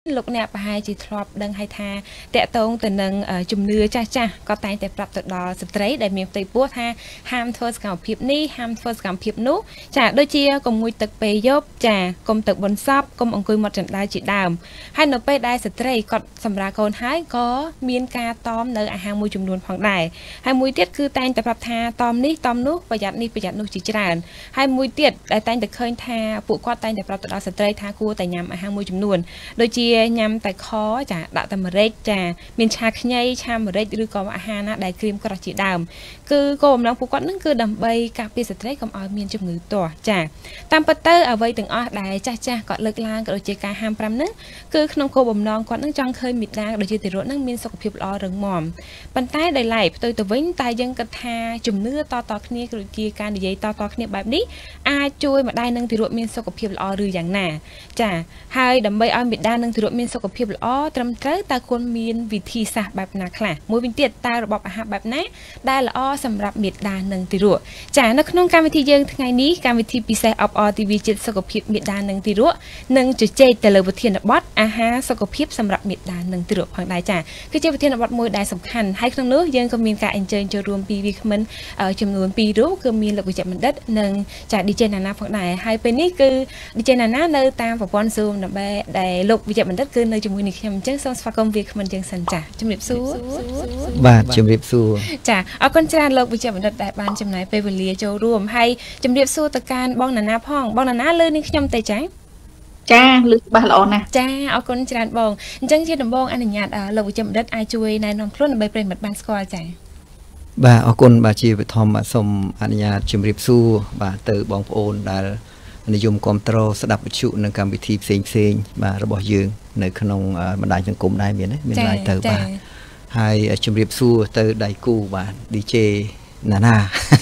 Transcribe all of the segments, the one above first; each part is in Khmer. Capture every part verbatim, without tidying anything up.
Lúc nè bà hai chỉ thọp đăng hai tha tệ tông từ nâng chùm nưa cha cha có tay để bật từ đó straight để miệng tây búa ha ham thưa cảm phiệp ní ham thưa cảm phiệp nú chả đôi chia cùng ngồi tực bề dốc chả cùng tực bồn sáp cùng ông cười một trận đai chỉ đàm hai nộp bê đai straight còn sầm ra con hái có miên ca tom nơi hàng mùi chùm nuôn khoảng đài hai mùi tiết cứ tay để bật tha tom ní tom nú và giặt ní và giặt nú chỉ tràn hai mùi tiết để tay để khơi tha phụ qua tay để bật từ đó straight tha cua tại nhằm hàng mùi chùm nuôn đôi chia nhằm tại khó chả đã tầm rết chả miền chạc nhây cham rết đưa có mà hà na đại cream có chỉ đàm cứ gồm nó phụ quát nó cứ đầm bay cà phê straight cầm ở miền trong ngữ tỏa chả tam bát tơ ở vây từng ở đại cha cha gọi lực lang gọi chơi ca ham pram nước cứ không cô bầm non quát nó trong khơi mịt lang để chơi từ rốt nó miền sọc phiệp lo rừng mỏm bàn tay đầy lại tôi từ vĩnh tay dân cật tha chùm nước to to kia gọi chơi ca để dây to to kia bài ní ai chui mà đai nâng từ rốt miền sọc phiệp lo rừng dạng nà chả hai đầm bay ở miền đa nâng từ rốt miền sọc phiệp lo trầm tới taควรមានវិធីសាស្ត្របែបណាខ្លះមួយវិញទៀតតើរបបអាហារបែបណាដែលល្អសម្រាប់មេដានិងទារកចានៅក្នុងកម្មវិធីយើងថ្ងៃនេះកម្មវិធីពិសេស អប អរ ទី វី ជាតិសុខភាពមេដានិងទារកនឹងជជែកទៅលើវិធានបទអាហារសុខភាពសម្រាប់មេដានិងទារកផងដែរចាគឺជាវិធានបទមួយដែលសំខាន់ហើយក្នុងនោះយើងក៏មានការអញ្ជើញចូលរួមពីវាគ្មិនចំនួនពីររូបគឺមានលោកវិជ្ជបណ្ឌិតនិងចា ឌី ជេ ណាណាផងដែរហើយពេលនេះគឺ ឌី ជេ ណាណានៅតាមប្រព័ន្ធ Zoom ដើម្បីដែលលោកវិជ្ជបណ្ឌិតគឺនៅជាមួយនឹងខ្ញុំអញ្ចឹងសូមស្វាគមន៍វាគ្មិនយើងសិនចាជំរាបសួរបាទជំរាបសួរចាអរគុណច្រើនលោកវិជ្ជបណ្ឌិតដែលបានចំណាយពេលវេលាចូលរួមហើយជំរាបសួរទៅកាន់បងណាណាផងបងណាណាលើនឹងខ្ញុំទេចាចាលឺច្បាស់ល្អណាស់ចាអរគុណច្រើនបងអញ្ចឹងជាដំបូងអនុញ្ញាតលោកវិជ្ជបណ្ឌិតអាចជួយណែនាំខ្លួនដើម្បីប្រិយមិត្តបានស្គាល់ចាបាទអរគុណបាទជាបឋមសូមអនុញ្ញាតជំរាបសួរបាទទៅបងប្អូនដែលនិយមគ្រប់គ្រងស្ដាប់វិទ្យុនិងកម្មវិធីផ្សេងផ្សេងបាទរបស់យើងនៅក្នុងបណ្ដាញសង្គមដែរមានមានឡាយទៅបាទហើយជំរាបសួរទៅដៃគូបាទ ឌី ជេ ណាណា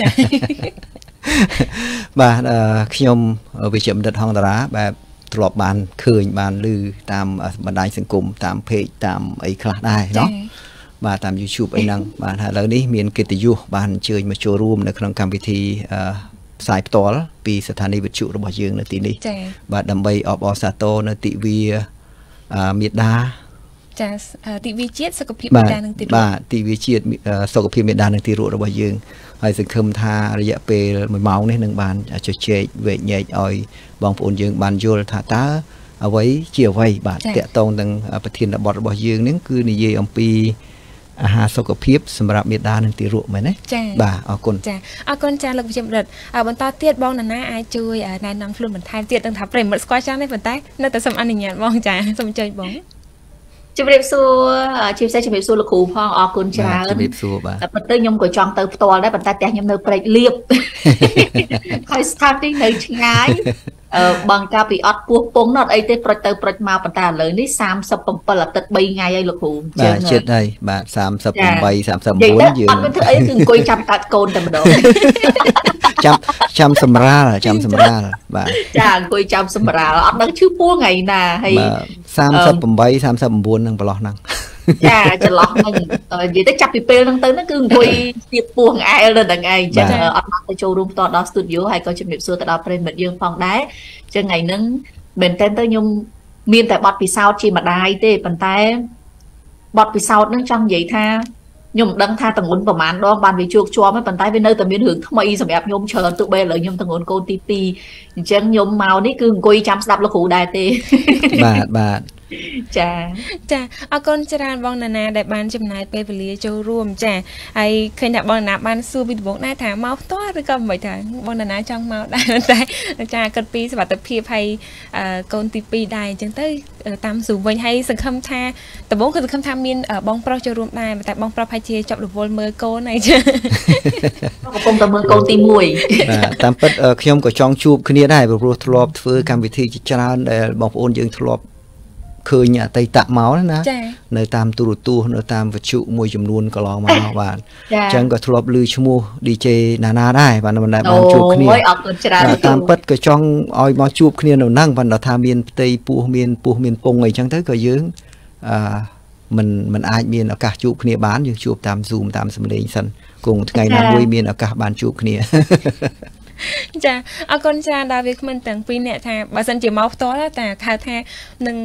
បាទខ្ញុំវិជ្ជបណ្ឌិតហងតារាបាទធ្លាប់បានឃើញបានឮតាមបណ្ដាញសង្គមតាមเพจតាមអីខ្លះដែរเนาะបាទតាម YouTube អីហ្នឹងបាទហើយឥឡូវនេះមានកិត្តិយសបានអញ្ជើញមកចូលរួមនៅក្នុងកម្មវិធីផ្សាយផ្ទាល់ពីស្ថានីយវិទ្យុរបស់យើងនៅទីនេះបាទដើម្បីអបអរសាទរនៅទិវាមេដាចាទិវាជាតិសុខភាពមេដានិងទារកបាទទិវាជាតិសុខភាពមេដានិងទារករបស់យើងហើយសង្ឃឹមថារយៈពេលមួយម៉ោងនេះនឹងបានជជែកវែកញែកឲ្យបងប្អូនយើងបានយល់ថាតើអ្វីជាអ្វីបាទតកតងនឹងប្រធានបទរបស់យើងនេះគឺនិយាយអំពីអាហារសុខភាពសម្រាប់មេដានិងទារកមែនទេបាទអរគុណចាអរគុណចាលោកវិជ្ជបណ្ឌិតបន្តទៀតបងណាណាអាចជួយណែនាំខ្លួនបន្ថែមទៀតនឹងថាប្រិមិត្តស្គាល់ចាំទេប៉ុន្តែនៅតែសូមអនុញ្ញាតបងចាសូមអញ្ជើញបងជំរាបសួរជាពិសេសជំរាបសួរលោកគ្រូផងអរគុណច្រើនជំរាបសួរបាទប៉ុន្តែខ្ញុំក៏ចង់ទៅផ្ទាល់ដែរប៉ុន្តែផ្ទះខ្ញុំនៅព្រែកលៀបហើយស្ថានទីនៅឆ្ងាយបងកាលពីអត់ពោះពងអត់អីទេប្រុចទៅប្រុចមកប៉ុន្តែឥឡូវនេះសាមសិបប្រាំអាទិត្យបីថ្ងៃហើយលោកគ្រូបាទជិតហើយបាទសាមសិបប្រាំសាមសិបបួនយើងអត់មានធ្វើអីគឺអង្គុយចាំកាត់កូនតែម្ដងចាំចាំសម្រាលចាំសម្រាលបាទចាអង្គុយចាំសម្រាលអត់ដឹងឈឺពោះថ្ងៃណាហើយសាមសិបប្រាំសាមសិបបួននឹងប្រឡោះហ្នឹងចាចន្លោះហ្នឹងនិយាយទៅចាប់ពីពេលហ្នឹងទៅហ្នឹងគឺអង្គុយទៀបពោះអែលទៅហ្នឹងឯងចឹងអត់បានទៅចូលរួមផ្ទាល់ដល់ studio ហើយក៏ជំរាបសួរទៅដល់ប្រិយមិត្តយើងផងដែរចឹងថ្ងៃហ្នឹងមែនតើទៅខ្ញុំមានតែបទពិសោធន៍ជាម្ដាយទេប៉ុន្តែបទពិសោធន៍ហ្នឹងចង់និយាយថាខ្ញុំមិនដឹងថាតងន់ប្រហែលដងបានវាជួបជាប់ទេប៉ុន្តែវានៅតែមានរឿងថ្មីសម្រាប់ខ្ញុំច្រើនទោះបីឥឡូវខ្ញុំតងន់កូនទីពីរអញ្ចឹងខ្ញុំមកនេះគឺអង្គុយចាំស្ដាប់លោកគ្រូដែរទេបាទបាទចាចាអរគុណច្រើនបងណាណាដែលបានចំណាយពេលវេលាចូលរួមចាហើយឃើញថាបងណាណាបានសួរពីដំបូងដែរថាមកផ្ទាល់ឬក៏មិនថាបងណាណាចង់មកដែរតែចាគិតពីសុខភាពហើយកូនទីពីរដែរអញ្ចឹងទៅតាមស៊ូវិញហើយសង្ឃឹមថាដំបូងគឺសង្ឃឹមថាមានបងប្រុសចូលរួមដែរតែបងប្រុសហើយជាជាប់រវល់មើលកូនហើយចាកំពុងតែមើលកូនទីមួយបាទតាមពិតខ្ញុំក៏ចង់ជួបគ្នាដែរព្រោះធ្លាប់ធ្វើកម្មវិធីជាច្រើនដែលបងប្អូនយើងធ្លាប់ឃើញអតីតមកណានៅតាមទូរទស្សន៍នៅតាមវិទ្យុមួយចំនួនកន្លងមកបាទអញ្ចឹងក៏ធ្លាប់ឮឈ្មោះ ឌី ជេ ណាណាដែរបាទមិនដែលបានជួបគ្នាអូយអរគុណច្រើនតាមពិតក៏ចង់ឲ្យមកជួបគ្នានៅហ្នឹងប៉ុន្តែថាមានផ្ទៃពោះមានពោះមានពងអីចឹងទៅក៏យើងអឺមិនមិនអាចមានឱកាសជួបគ្នាបានយើងជួបតាម Zoom តាមសំឡេងសិនគង់ថ្ងៃណាមួយមានឱកាសបានជួបគ្នាចាអរគុណច្រើនដល់វាគ្មិនទាំងពីរអ្នកថាបើសិនជាមកផ្ទាល់តែខៅថានឹង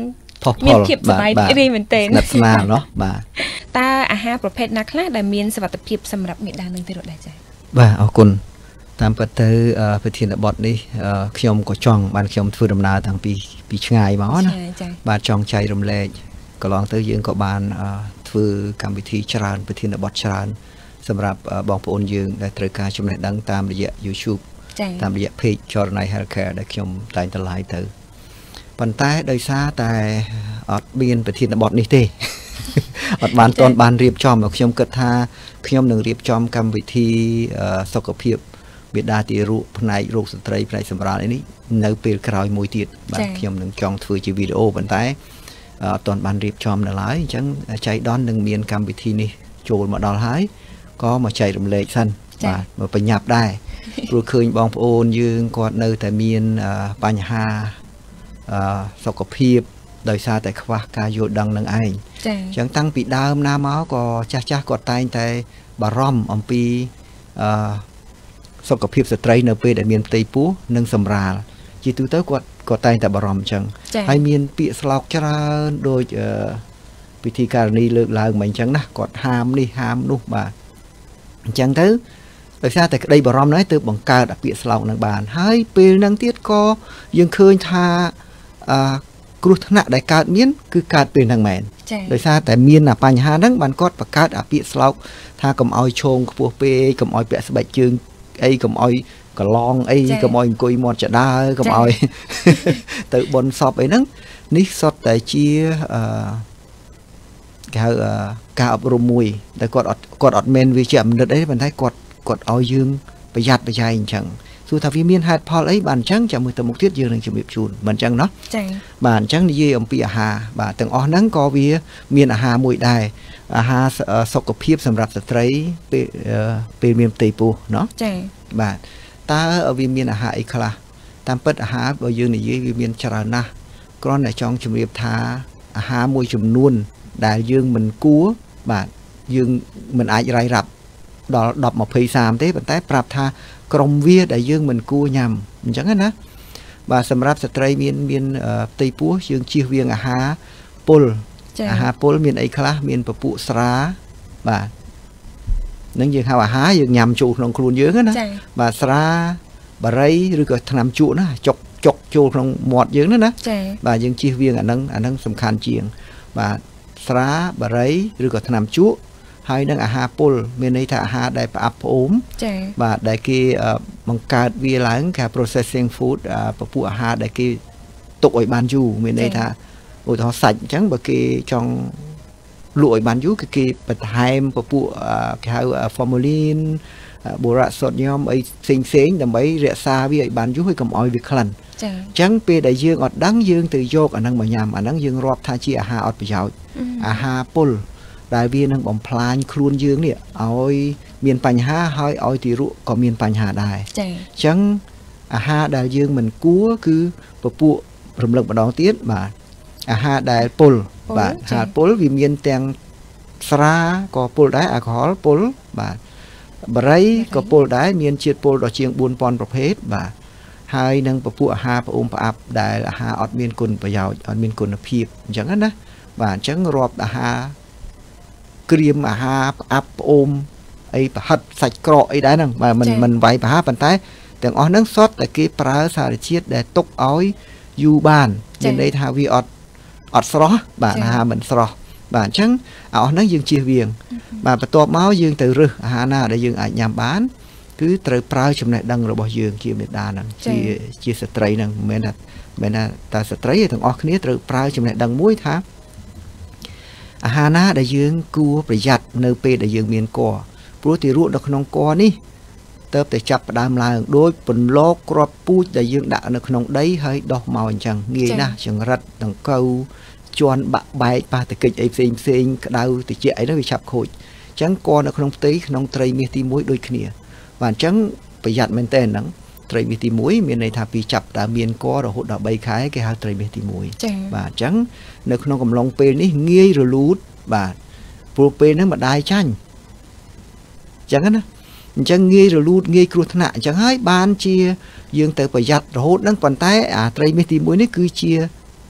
ផុសផុលមានភាពសប្បាយរីមែនទេស្និទ្ធស្នាលเนาะបាទតើអាហារប្រភេទណាខ្លះដែលមានសុវត្ថិភាពសម្រាប់មាតានិងទារកដែរចា៎បាទអរគុណតាមពិតទៅប្រធានបទនេះខ្ញុំក៏ចង់បានខ្ញុំធ្វើដំណើរតាំងពីពីឆ្ងាយមកណាបាទចង់ចែករំលែកកន្លងទៅយើងក៏បានធ្វើកម្មវិធីច្រើនប្រធានបទច្រើនសម្រាប់បងប្អូនយើងដែលត្រូវការចំណេះដឹងតាមរយៈ YouTube តាមរយៈ page Journey Healthcare ដែលខ្ញុំតែងតែ live ទៅប៉ុន្តែដោយសារតែអត់មានប្រធានបទនេះទេអត់បានតន់បានរៀបចំខ្ញុំគិតថាខ្ញុំនឹងរៀបចំកម្មវិធីសុខភាពបេដាទារកផ្នែករោគស្ត្រីផ្នែកសម្រាលនេះនៅពេលក្រោយមួយទៀតបាទខ្ញុំនឹងចង់ធ្វើជាវីដេអូប៉ុន្តែអត់តន់បានរៀបចំនៅឡើយអញ្ចឹងចៃដននឹងមានកម្មវិធីនេះចូលមកដល់ហើយក៏មកចែករំលែកសិនបាទមកបញ្ញាប់ដែរព្រោះឃើញបងប្អូនយើងគាត់នៅតែមានបញ្ហាសុខភាពដោយសារតែខ្វះការយល់ដឹងនឹងឯងចា៎អញ្ចឹងតាំងពីដើមណាមកក៏ចាស់ចាស់គាត់តែងតែបារម្ភអំពីអឺសុខភាពស្ត្រីនៅពេលដែលមានផ្ទៃពោះនិងសម្រាលជាទូទៅគាត់គាត់តែងតែបារម្ភអញ្ចឹងហើយមានពាក្យស្លោកច្រើនដូចពិធីការនីលើកឡើងមកអញ្ចឹងណាគាត់ហាមនេះហាមនោះបាទអញ្ចឹងទៅដោយសារតែក្តីបារម្ភហ្នឹងទើបបង្កើតពាក្យស្លោកនឹងបានហើយពេលហ្នឹងទៀតក៏យើងឃើញថាអឺគ្រោះថ្នាក់ដែលកើតមានគឺកើតពេលហ្នឹងមែនដោយសារតែមានបញ្ហាហ្នឹងបានគាត់បង្កើតអាពាក្យស្លោកថាកុំឲ្យឈោងខ្ពស់ពេកកុំឲ្យពាក់ស្បែកជើងអីកុំឲ្យកឡងអីកុំឲ្យអង្គុយមាត់ចដើកុំឲ្យទៅបនសពអីហ្នឹងនេះសុទ្ធតែជាអឺគេហៅការអប់រំមួយតែគាត់អត់គាត់អត់មែនវាជាអមនិតអីប៉ុន្តែគាត់គាត់ឲ្យយើងប្រយ័ត្នប្រយែងអញ្ចឹងសួរថាវាមានហេតុផលអីបានអញ្ចឹងចាំមើលទៅមុខទៀតយើងនឹងជំរាបជូនមិនអញ្ចឹងណោះចា៎បាទអញ្ចឹងនិយាយអំពីអាហារបាទទាំងអស់ហ្នឹងក៏វាមានអាហារមួយដែរអាហារសុខភាពសម្រាប់ស្ត្រីពេលពេលមានផ្ទៃពោះเนาะចា៎បាទតើវាមានអាហារអីខ្លះតាមពិតអាហារបើយើងនិយាយវាមានច្រើនណាស់គ្រាន់តែចង់ជម្រាបថាអាហារមួយចំនួនដែលយើងមិនគួរបាទយើងមិនអាចរាយរាប់ដល់ដប់ยี่สิบ 30ទេប៉ុន្តែប្រាប់ថាក្រុមវាដែលយើងមិនគួរញ៉ាំអញ្ចឹងណាបាទសម្រាប់ស្ត្រីមានមានផ្ទៃពោះយើងជៀសវាងអាហារពុលអាហារពុលមានអីខ្លះមានពពួកស្រាបាទនឹងយើងហៅអាហារយើងញ៉ាំចូលក្នុងខ្លួនយើងណាបាទស្រាបារីឬក៏ថ្នាំជក់ណាចុកចុកចូលក្នុងមាត់យើងណាណាបាទយើងជៀសវាងអាហ្នឹងអាហ្នឹងសំខាន់ជាងបាទស្រាបារីឬក៏ថ្នាំជក់ហើយនឹងអាហារពុលមានន័យថាអាហារដែលផ្អាប់ផ្អូមចា៎បាទដែលគេបង្កើតវាឡើងគេ processing food ពពួកអាហារដែលគេទុកឲ្យបានយូរមានន័យថាឧទាហរណ៍សាច់អញ្ចឹងបើគេចង់លក់ឲ្យបានយូរគឺគេបន្ថែមពពួកគេហៅ formalin បូរ៉ាសូដ្យូមអីផ្សេងផ្សេងដើម្បីរក្សាវាឲ្យបានយូរហើយកុំឲ្យវាក្លិនចា៎អញ្ចឹងពេលដែលយើងអត់ដឹងយើងទៅយកអាហ្នឹងមកញ៉ាំអាហ្នឹងយើងរាប់ថាជាអាហារអត់ប្រយោជន៍អាហារពុលដែលវានឹងបំផ្លាញខ្លួនយើងនេះឲ្យមានបញ្ហាហើយឲ្យទារកក៏មានបញ្ហាដែរចា៎អញ្ចឹងអាហារដែលយើងមិនគួរគឺពពួករំលឹកម្ដងទៀតបាទអាហារដែលពុលបាទអាហារពុលវាមានទាំងស្រាក៏ពុលដែរអាល់កុហុលពុលបាទបារីក៏ពុលដែរមានជាតិពុលដល់ជាងbốnពាន់ប្រភេទបាទហើយនឹងពពួកអាហារផ្អូមផ្អាប់ដែលអាហារអត់មានគុណប្រយោជន៍អត់មានគុណភាពអញ្ចឹងណាបាទអញ្ចឹងរាប់អាហារក្រៀមអាហារផ្អាប់ផ្អូមអីប្រហិតសាច់ក្រកអីដែរហ្នឹងបាទមិនមិនវាយប្រហាប៉ុន្តែទាំងអស់ហ្នឹងសុទ្ធតែគេប្រើសារជាតិដែលទុកឲ្យយូរបានមានន័យថាវាអត់អត់ស្រស់បាទអាហារមិនស្រស់បាទអញ្ចឹងអស់ហ្នឹងយើងជៀសវាងបាទបន្ទាប់មកយើងទៅរើសអាហារណាដែលយើងអាចញ៉ាំបានគឺត្រូវប្រើចំណេះដឹងរបស់យើងជាមេដាហ្នឹងជាជាស្ត្រីហ្នឹងមិនមែនថាមិនមែនថាតែស្ត្រីទាំងអស់គ្នាត្រូវប្រើចំណេះដឹងមួយថាអាហារណាដែលយើងគួរប្រយ័ត្ននៅពេលដែលយើងមានកព្រោះទារកនៅក្នុងកនេះទៅតែចាប់ផ្ដើមឡើងដោយពន្លកគ្រាប់ពូជដែលយើងដាក់នៅក្នុងដីហើយដោះមកអញ្ចឹងងាយណាស់ចង្រិតដង្កូវជន់បាក់បែកប៉ះទកិច្ចអីផ្សេងផ្សេងក្តៅតិចអីនោះវាឆាប់ខូចអញ្ចឹងកនៅក្នុងផ្ទៃក្នុងត្រីមាសទីមួយដូចគ្នាបាទអញ្ចឹងប្រយ័ត្នមែនតើហ្នឹងត្រីមាសទីមួយមានន័យថាពីចាប់ដើមមាករហូតដល់បីខែគេហៅត្រីមាសទីមួយបាទអញ្ចឹងនៅក្នុងកំឡុងពេលនេះងាយរលូតបាទព្រោះពេលហ្នឹងម្ដាយចាញ់អញ្ចឹងណាអញ្ចឹងងាយរលូតងាយគ្រោះថ្នាក់អញ្ចឹងហើយបានជាយើងទៅប្រយ័ត្នរហូតហ្នឹងប៉ុន្តែអាត្រីមាសទីមួយនេះគឺជាក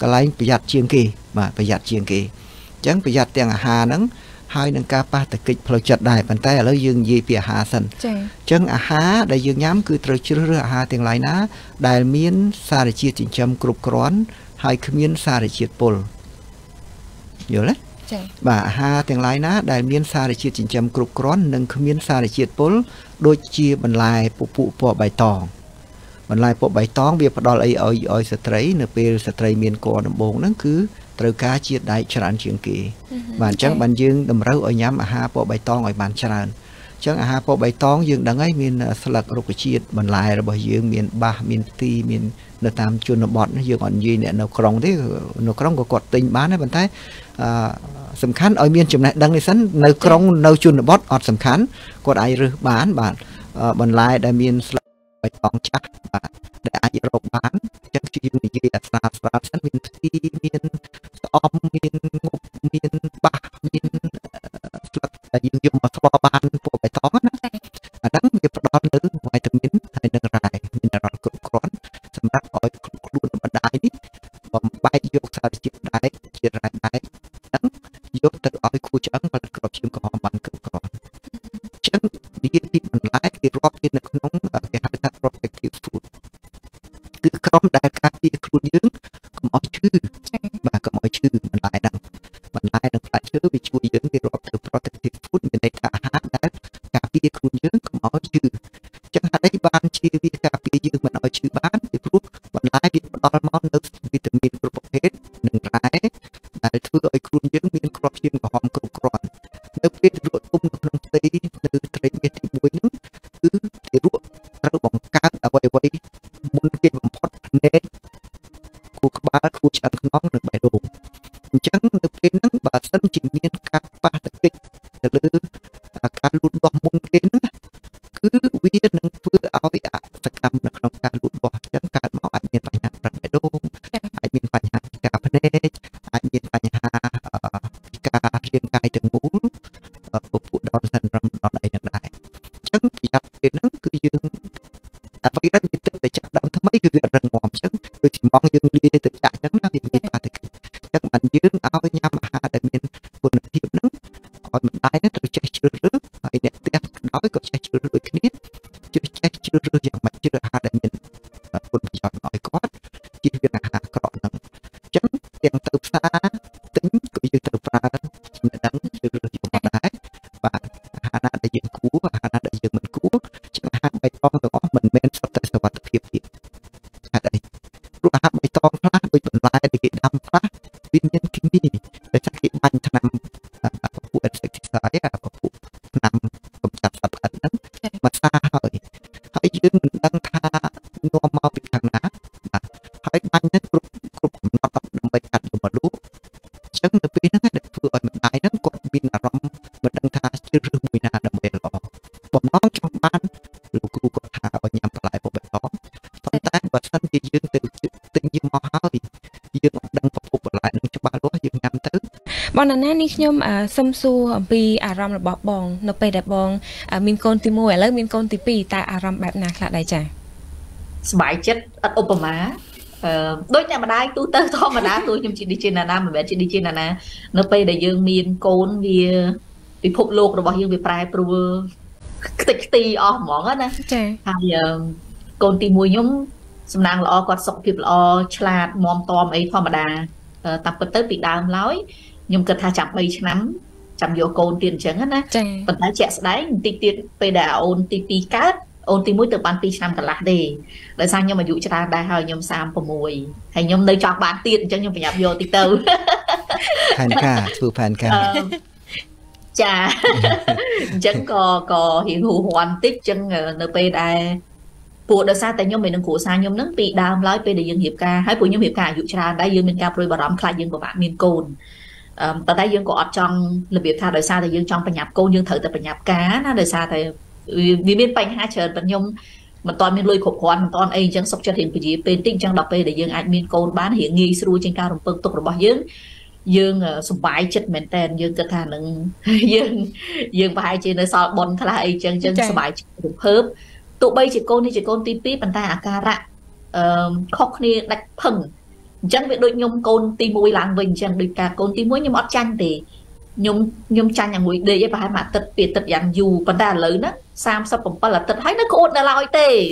cái lái bây giờ chiên kỳ mà bây giờ chiên kỳ chẳng bây giờ tiền hà nắng hai nâng ca ba tập kịch phơi chặt đài bàn tay ở lối dương gì bìa hà sân chẳng à há đại dương nhám cứ trời chưa rửa hà tiền lái ná đại miến xa để chia chỉnh châm cục cón hai khứ miến xa để chia pol nhớ đấy và hà tiền lái ná đại miến xa để chia chỉnh châm cục cón nâng khứ miến xa để chia pol đôi chia bàn lại phụ phụ bỏ bài tòng bàn lại bỏ bài tòng việc đó là ở ở sợi nửa bề sợi miến cò nằm bồn nó cứ từ cá chia đại tràn chuyện kỳ bản chất bản dương đầm rau ở nhám à ha bộ bài tong ở bản tràn chẳng à ha bộ bài tong dương đằng ấy miền sạc rục chia bản lại rồi bởi dương miền ba miền ti miền nợ tam chuồn nợ bọt nó dương còn gì nè nợ krong thế nợ krong có cọt tình bán đấy bản thái sầm khán ở miền chùm này đằng này sẵn nợ krong nợ chuồn nợ bọt ọt sầm khán cọt ai rư bán bản bản lại đại miền bài tong chắc để ai rộng bán chẳng chỉ như vậy là sao sao sẵn miền ti miền om miền ngục miền ba miền là dương dùng mà thọ ban của bài toán á đắng việc đó nữ ngoài từ miền hay nâng rải miền rải cực cón sắm rắc ở luôn ở đại đi và bay vô sao chiếc đại chiếc rải đại đắng vô từ ở khu trắng và cực chim cò bằng cực cón chẳng đi đi mình lái thì rót đi nó nóng cái habitat protective food cứ không đại ca đi luôn dưỡng có mọi chữ và có mọi chữ mình lại đằng mình lại đằng phải chữ vì chui dưỡng thì rót từ protective food mình đây cả hát đã cà phê luôn dưỡng có mọi chữ chẳng hạn đấy ban chi vì cà phê dưỡng mình nói chữ bán thì fruit mình lại vì đó món nước vitamin protein đừng trái đại thứ ở luôn dưỡng miền crop chim của hòm crop cron nước biết ruột tung nông tây nước tây miền thì muối nước cứ thì ruột rồi bỏng cát ở quay quay muốn cái bỏng phốt nét khu ba khu chẳng nóng được bài đồ chẳng được cái nắng và sân trình nhiên các ba tập kịch từ lư cả luôn bom mông đến cứ vi nâng vừa ao bị ạ tất cả nó không cả luôn bỏ chẳng cả máu anh miền phải hàng bài đồ anh miền phải hàng cả phần nét anh miền phải hàng cả riêng cài từng mũ phục vụ đón sân râm đón này nhận lại chẳng thì đặt cái nắng cứ dương à vậy đó thì để chặt đậm thấm mấy cái rừng ngòm chứ tôi chỉ mong dương đi từ chạy chẳng là vì người ta thì chắc mình dương áo với nhau mà để mình buồn thiệp nắng còn mình tay nó từ chạy chưa rước phải để tiếp nói có chạy chưa rước cái nít chưa chạy chưa rước dạng mà chưa hà để mình buồn chọn nói có chỉ việc là hà có nắng chẳng tiền từ xa tính của dương từ xa mình đắng chưa rước dùng một đáy và hà na để dương cũ và hà na để dương mình cũ chẳng hà bài con từ đó mình men sắp tới sắp tới hiệp hiệp hà đây lúc hà bài con phá với mình lại để cái đam phá tuy nhiên kinh đi để chắc cái ban tham phụ ẩn sẽ thích giải à phụ nằm cầm chặt sập ẩn mà xa hỏi hãy dương mình đang tha no mau bị thằng ná hãy ban nhất group group nó tập nằm bên cạnh của một lúc chẳng được biết nó để vừa ở mình lại nó còn pin là rom mình đang tha chưa rư mùi na nằm bên lò bom nó trong ban lục lục có thả ở nhằm lại một bên đó phân tán và sân thì dương từ tự nhiên mò hao thì dương đang phục vụ lại nâng cho ba lúa dương nhằm tới bọn anh ấy nhôm à xâm xu vì à rom là bọ bong nóไปđẹp bong à miền côn tì mùiแล้วmiền côn tì pi tại à romแบบnào là đại trà สบายចិត្តអត់ឧបមាអឺដូចតែម្ដាយទូទៅធម្មតាទូខ្ញុំជិះđi trênណាណាមិនមែនជិះđi trênណាណានៅពេលដែលយើងមានកូនវាពិភពលោករបស់យើងវាប្រែប្រួលខ្ទេចខ្ទីអស់ហ្មងណាចាហើយកូនទីមួយខ្ញុំសំណាងល្អគាត់សុខភាពល្អឆ្លាតមាំទាំអីធម្មតាតាមពិតទៅពីដើមឡើយខ្ញុំគិតថាចាំ3ឆ្នាំចាំយកកូនទៀតអញ្ចឹងណាប៉ុន្តែជាក់ស្ដែងបន្តិចទៀតពេលដែលអូនទីពីរកើតអូនទីមួយទៅបាន2ឆ្នាំកន្លះទេដោយសារខ្ញុំអាយុច្រើនដែរហើយខ្ញុំសាម6ហើយខ្ញុំនៅចង់បានទៀតអញ្ចឹងខ្ញុំប្រញាប់យកតិចទៅផែនការធ្វើផែនការចាអញ្ចឹងក៏ក៏រៀងហួរហន់តិចអញ្ចឹងនៅពេលដែលពួកដោយសារតែខ្ញុំមិននឹងគ្រួសារខ្ញុំហ្នឹងពីដើមឡើយពេលដែលយើងរៀបការហើយពួកខ្ញុំរៀបការអាយុច្រើនដែរយើងមានការព្រួយបារម្ភខ្លាចយើងពិបាកមានកូនអឺតែតែយើងក៏អត់ចង់របៀបថាដោយសារតែយើងចង់ប្រញាប់កូនយើងត្រូវតែប្រញាប់ការណាដោយសារតែវាមានបញ្ហាច្រើនប៉ុន្តែខ្ញុំមិនតាន់មានលុយគ្រប់គ្រាន់មិនតាន់អីអញ្ចឹងសុខចិត្តរៀងពជាពេលតិចអញ្ចឹងដល់ពេលដែលយើងអាចមានកូនបានរៀងងាយស្រួលជាងការរំពឹងទុករបស់យើងយើងសុបាយចិត្តមែនតើយើងគិតថានឹងយើងយើងប្រហែលជានៅសល់ប៉ុនខ្លះអីអញ្ចឹងអញ្ចឹងសុបាយចិត្តរំភើបទោះបីជាកូននេះជាកូនទីពីរប៉ុន្តែអាការៈអឺខុសគ្នាដាច់ផឹង chẳng việc đôi nhung côn ti mùi làng mình chẳng được cả côn ti mùi nhưng mót chanh thì nhung nhung chanh nhà mùi để với bà mà tật biệt tật dạng dù vấn đề lớn đó sam sao bấm là tật thấy nó côn là lòi tê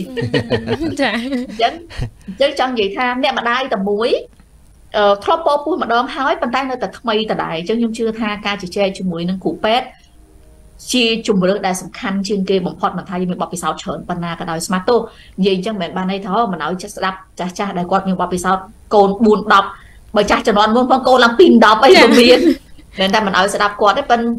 chẳng chẳng chẳng vậy tha mẹ mà đai tầm muối thọ po pu mà đom hói bàn tay nơi tật mây tật đại chẳng nhung chưa tha ca chỉ che cho muối nâng cụ pet chi chùm được đại sầm khăn trên kia bóng phật mà thay mình bọc bị sao chởn pan na cái đòi smarto gì chẳng mẹ ban này thó mà nói chắc đập cha cha đại quạt nhưng bọc bị sao cồn buồn đọc bởi cha chẩn đoán muốn con cô làm pin đọc ấy không biết nên ta mình nói sẽ đập quạt đấy bên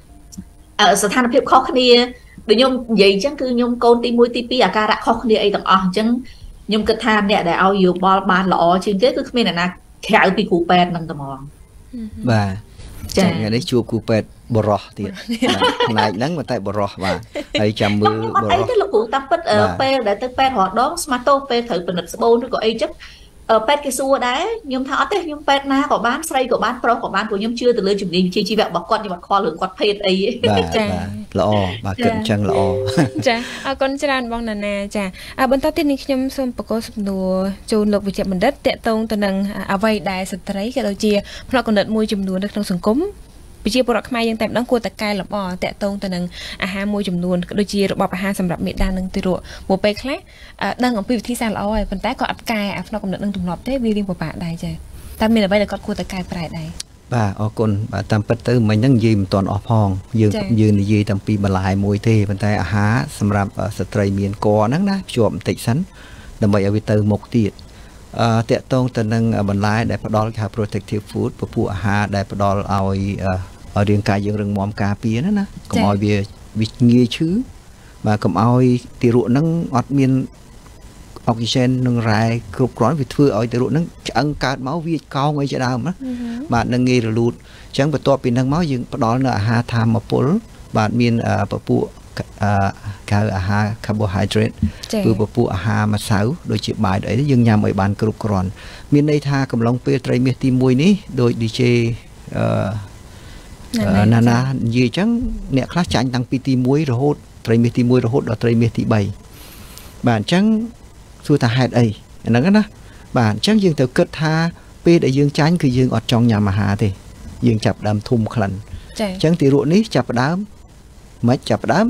ở sở than phiệp khó khăn đi bởi nhung gì chẳng cứ nhung cồn ti mũi ti pi à ca đã khó khăn đi ấy tầng ở chẳng nhung cứ than nè để ao nhiều bò ban lọ trên kia cứ mình là na kẹo pi cụ pet nâng tầm mòn và chẳng ngày đấy chua cụ pet bò rò thì này nắng mà tại bò rò và ấy chăm mưa bò rò ấy là cụ tập bớt ở pe để tới pe họ đó smarto pe thử bình luận bôn nó có ấy chất ở pe cái xua đấy nhưng tháo thế nhưng pe na của bán xây của bán pro của bán của nhưng chưa từ lưới chụp đi chi chi vẹo bọc con nhưng mà kho lượng quạt pe ấy lọ bà cận chân lọ chà con chăn bong nà nà chà bên ta tin nhom xôm bọc có sụp đùa chôn lục bị chạm mình đất tẹt tông từ nằng à vay đại sệt thấy cái đầu chia nó còn đợt môi chùm đùa được trong sừng cúng bị chia bọt maiยังแต่ต้องกลัวตะไคร้หลับอ่อแต่ตรงแต่นังอาหารมวยจำนวนโดยจีระบบอาหารสำหรับเม็ดดานังติรัวโมไปคล้ายดังของปีที่สารละอ้อยคนแต่ก็อัดกายอัดนอกกำเนิดนังถุงหลอดได้วีริงปะปะได้ใช่แต่มีอะไรแต่ก็กลัวตะไคร้ปลายได้บ่าออกคนบ่าตามปัตเตอร์มันยังยืมตอนออกพองยืมยืนยืมตามปีบลายมวยเทคนแต่อาหารสำหรับสตรีเมียนกอนั่งนะจวบติดสันดำไปเอาไปเติมหมกตีดเตะตรงแต่นังบรรลัยได้พอดอลค่ะ protective food ปะปูอาหารได้พอดอลเอาở riêng cái dương rừng mỏm cà pía đó nè, còn mọi việc việc nghề chứ, và còn mọi tỷ ruộng nâng ọt miên oxygen nâng rai cột cõi việc thưa ở tỷ ruộng nâng ăn cát máu vi cao ngay chỗ nào mà, bạn nâng nghề rồi lụt, chẳng phải to pin nâng máu dương đó là hà tham mà pol, bạn miên bờ pu cả hà carbohydrate, từ bờ pu hà mà sáu, đôi chịu bài đấy dương nhà mấy bạn cột cõi, miên đây tha cầm long pe trai miên tim mùi ní, đôi đi chơi nà nà gì chẳng nè khác chanh tăng pt muối rồi hốt trai miết muối rồi hốt đó trai miết bảy bản chẳng xua ta hạt ấy nó cái đó bản chẳng dương từ kết tha p để dương chanhคือdương ở trong nhà mà hà thì dương chập đám thùng khẩn chẳng thì ruộng ní chập đám mấy chập đám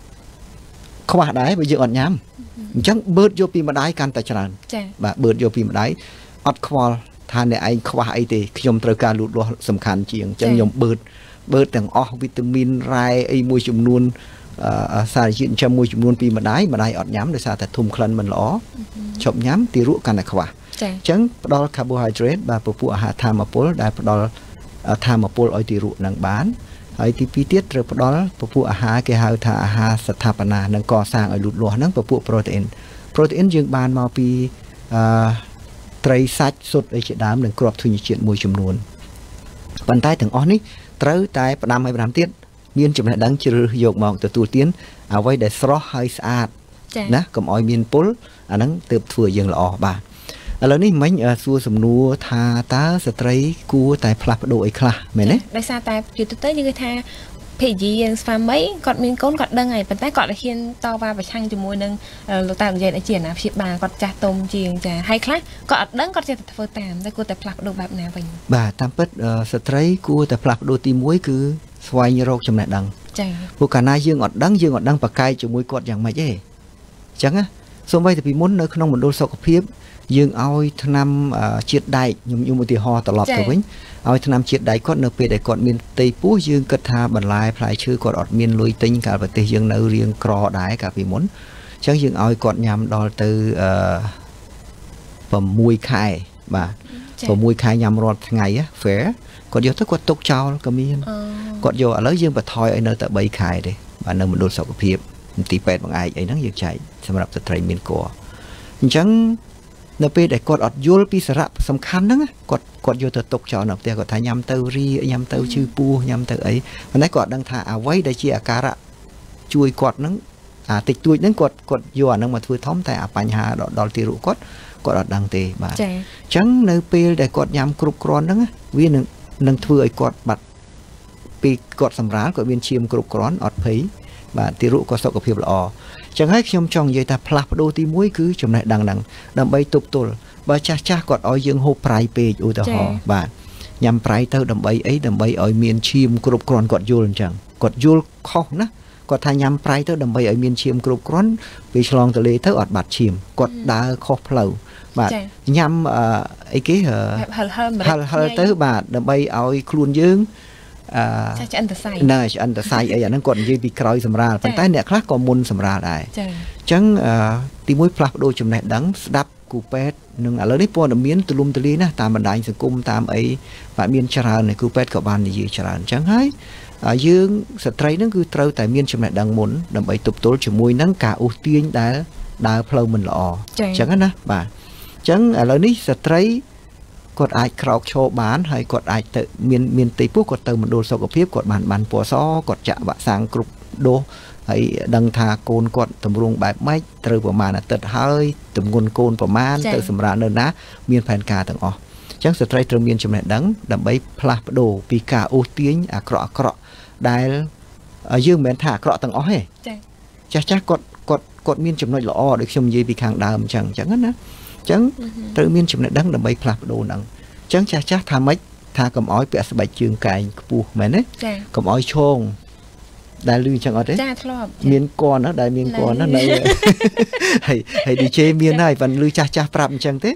không hạt đáy bây giờ ọt nhám chẳng bớt vô pi mà đáy can tại tràn bà bớt vô pi mà đáy ọt khoa than này anh khoa ấy thì nhom trời ca lụt lo sầm khăn chieng chẳng nhom bớt bớtទាំងអស់វីតាមីនរ៉ែអីមួយចំនួនសារជាតិចាំមួយចំនួនពីម្ដាយម្ដាយអត់ញ៉ាំដោយសារតែធុំក្លិនមិនល្អឈប់ញ៉ាំទីរក់កាន់តែខ្វះអញ្ចឹងផ្ដល់ carbohydrate បាទពពុះអាហារធម្មពលដែលផ្ដល់ធម្មពលឲ្យទីរក់នឹងបានហើយទីពីរទៀតត្រូវផ្ដល់ពពុះអាហារគេហៅថាអាហារស្ថាបនានឹងកសាងឲ្យលូតលាស់ហ្នឹងពពុះ protein protein យើងបានមកពីអឺត្រីសាច់សុទ្ធអីជាដើមនិងគ្រាប់ធញ្ញជាតិមួយចំនួនប៉ុន្តែទាំងអស់នេះត្រូវតែផ្ដាំឲ្យផ្ដាំទៀតមានចំណេះដឹងជ្រើសយកមកទទួលទានអ្វីដែលស្រស់ហើយស្អាតណាកុំឲ្យមានពុលអាហ្នឹងទើបធ្វើយើងល្អបាទឥឡូវនេះមិញសួរសំណួរថាតើស្ត្រីគួរតែផ្លាស់ប្ដូរអីខ្លះមែនទេដោយសារតែជាទូទៅយើងគេថាភេទយើងស្វាមីគាត់មានកូនគាត់ដឹងហើយប៉ុន្តែគាត់ហ៊ានតវ៉ាប្រឆាំងជាមួយនឹងលោកតានិយាយជាអាណាព្យាបាលគាត់ចាស់ទុំជាងចាហើយខ្លះគាត់អត់ដឹងគាត់ចេះតែធ្វើតាមតែគួរតែផ្លាស់ប្ដូរបែបណាវិញបាទតាមពិតស្ត្រីគួរតែផ្លាស់ប្ដូរទីមួយគឺស្វែងរកចំណេះដឹងចាព្រោះកាលណាយើងអត់ដឹងយើងអត់ដឹងប្រកែកជាមួយគាត់យ៉ាងម៉េចទេអញ្ចឹងណាសូម្បីតែពីមុននៅក្នុងមណ្ឌលសុខភាពយើងឲ្យថ្នាំជាតិដែកខ្ញុំខ្ញុំឧទាហរណ៍ត្រឡប់ទៅវិញឲ្យថ្នាំជាតិដែកគាត់នៅពេលដែលគាត់មានផ្ទៃពោះយើងគិតថាបន្លែផ្លែឈើគាត់អត់មានលុយទិញកាលប្រទេសយើងនៅរៀងក្រដែរកាលពីមុនអញ្ចឹងយើងឲ្យគាត់ញ៉ាំដល់ទៅអឺ6ខែបាទ6ខែញ៉ាំរាល់ថ្ងៃ fair គាត់យកទៅគាត់ទុកចោលក៏មានគាត់យកឥឡូវយើងបន្ថយឲ្យនៅតែ3ខែទេបាទនៅមណ្ឌលសុខភាពមន្ទីរពេទ្យបង្អែកអីហ្នឹងយើងចែកសម្រាប់ស្ត្រីមានកអញ្ចឹងនៅពេលដែលគាត់អត់យល់ពីសារៈសំខាន់ហ្នឹងគាត់គាត់យកទៅទុកចោលនៅផ្ទះគាត់ថាញ៉ាំទៅរីញ៉ាំទៅឈឺពោះញ៉ាំទៅអីប៉ុន្តែគាត់ដឹងថាអ្វីដែលជាអាការៈជួយគាត់ហ្នឹងអាតិចតួចហ្នឹងគាត់គាត់យកអាហ្នឹងមកធ្វើធំតែអាបញ្ហាដល់ទីរក់គាត់គាត់អត់ដឹងទេបាទអញ្ចឹងនៅពេលដែលគាត់ញ៉ាំគ្រប់គ្រាន់ហ្នឹងវានឹងនឹងធ្វើឲ្យគាត់បាត់ពីគាត់សម្រាលគាត់មានឈាមគ្រប់គ្រាន់អត់ភ័យបាទទីរក់ក៏សុខភាពល្អចឹងហើយខ្ញុំចង់និយាយថាផ្លាស់ប្ដូរទីមួយគឺចំណេះដឹងហ្នឹងដើម្បីទប់ទល់បើចាស់ចាស់គាត់ឲ្យយើងហូបប្រៃពេកឧទាហរណ៍បាទញ៉ាំប្រៃទៅដើម្បីអីដើម្បីឲ្យមានឈាមគ្រប់គ្រាន់គាត់យល់អញ្ចឹងគាត់យល់ខុសណាគាត់ថាញ៉ាំប្រៃទៅដើម្បីឲ្យមានឈាមគ្រប់គ្រាន់ពេលឆ្លងទន្លេទៅអត់បាត់ឈាមគាត់ដើរខុសផ្លូវបាទញ៉ាំអីគេហឹលហឹលហឹលទៅបាទដើម្បីឲ្យខ្លួនយើងអឺឆ្អិនតសៃណែឆ្អិនតសៃអីអាហ្នឹងគាត់និយាយពីក្រោយសម្រាលប៉ុន្តែអ្នកខ្លះក៏មុនសម្រាលដែរចា៎អញ្ចឹងទីមួយផ្លាស់ប្ដូរចំណេះដឹងស្ដាប់គូពេទ្យនឹងឥឡូវនេះព័ត៌មានទូលំទូលាយណាស់តាមបណ្ដាញសង្គមតាមអីបាទមានច្រើនហើយគូពេទ្យក៏បាននិយាយច្រើនអញ្ចឹងហើយយើងស្ត្រីហ្នឹងគឺត្រូវតែមានចំណេះដឹងមុនដើម្បីទប់ទល់ជាមួយនឹងការអូសទាញដែលដើរផ្លូវមិនល្អអញ្ចឹងណាបាទអញ្ចឹងឥឡូវនេះស្ត្រីគាត់អាចក្រោកឈរបានហើយគាត់អាចទៅមានមានទីពោះគាត់ទៅមណ្ឌលសុខភាពគាត់បានបានពណ៌សគាត់ចាក់វ៉ាក់សាំងគ្រប់ដូសហើយដឹងថាកូនគាត់តម្រង់បែបម៉េចត្រូវប្រមាណអាទិត្យហើយទម្ងន់កូនប្រមាណទៅសម្រាប់នៅណាមានផែនការទាំងអស់អញ្ចឹងស្ត្រីត្រូវមានចំណេះដឹងដើម្បីផ្លាស់ប្ដូរពីការអូសទាញអាក្រក់អាក្រក់ដែលយើងមិនមែនថាអាក្រក់ទាំងអស់ទេចាស់ចាស់គាត់គាត់គាត់មានចំណុចល្អដូចខ្ញុំនិយាយពីខាងដើមអញ្ចឹងអញ្ចឹងណាអញ្ចឹងត្រូវមានចំណេះដឹងដើម្បីផ្លាស់ប្ដូរហ្នឹងអញ្ចឹងចាស់ចាស់ថាម៉េចថាកុំឲ្យពាក់ស្បែកជើងកែងខ្ពស់មែនទេកុំឲ្យឈងដែលលឺអញ្ចឹងអត់ទេចាធ្លាប់មានកនណាដែលមានកនណានៅហើយហើយ ឌី ជេ មានហើយប៉ុន្តែលឺចាស់ចាស់ប្រាប់អញ្ចឹងទេ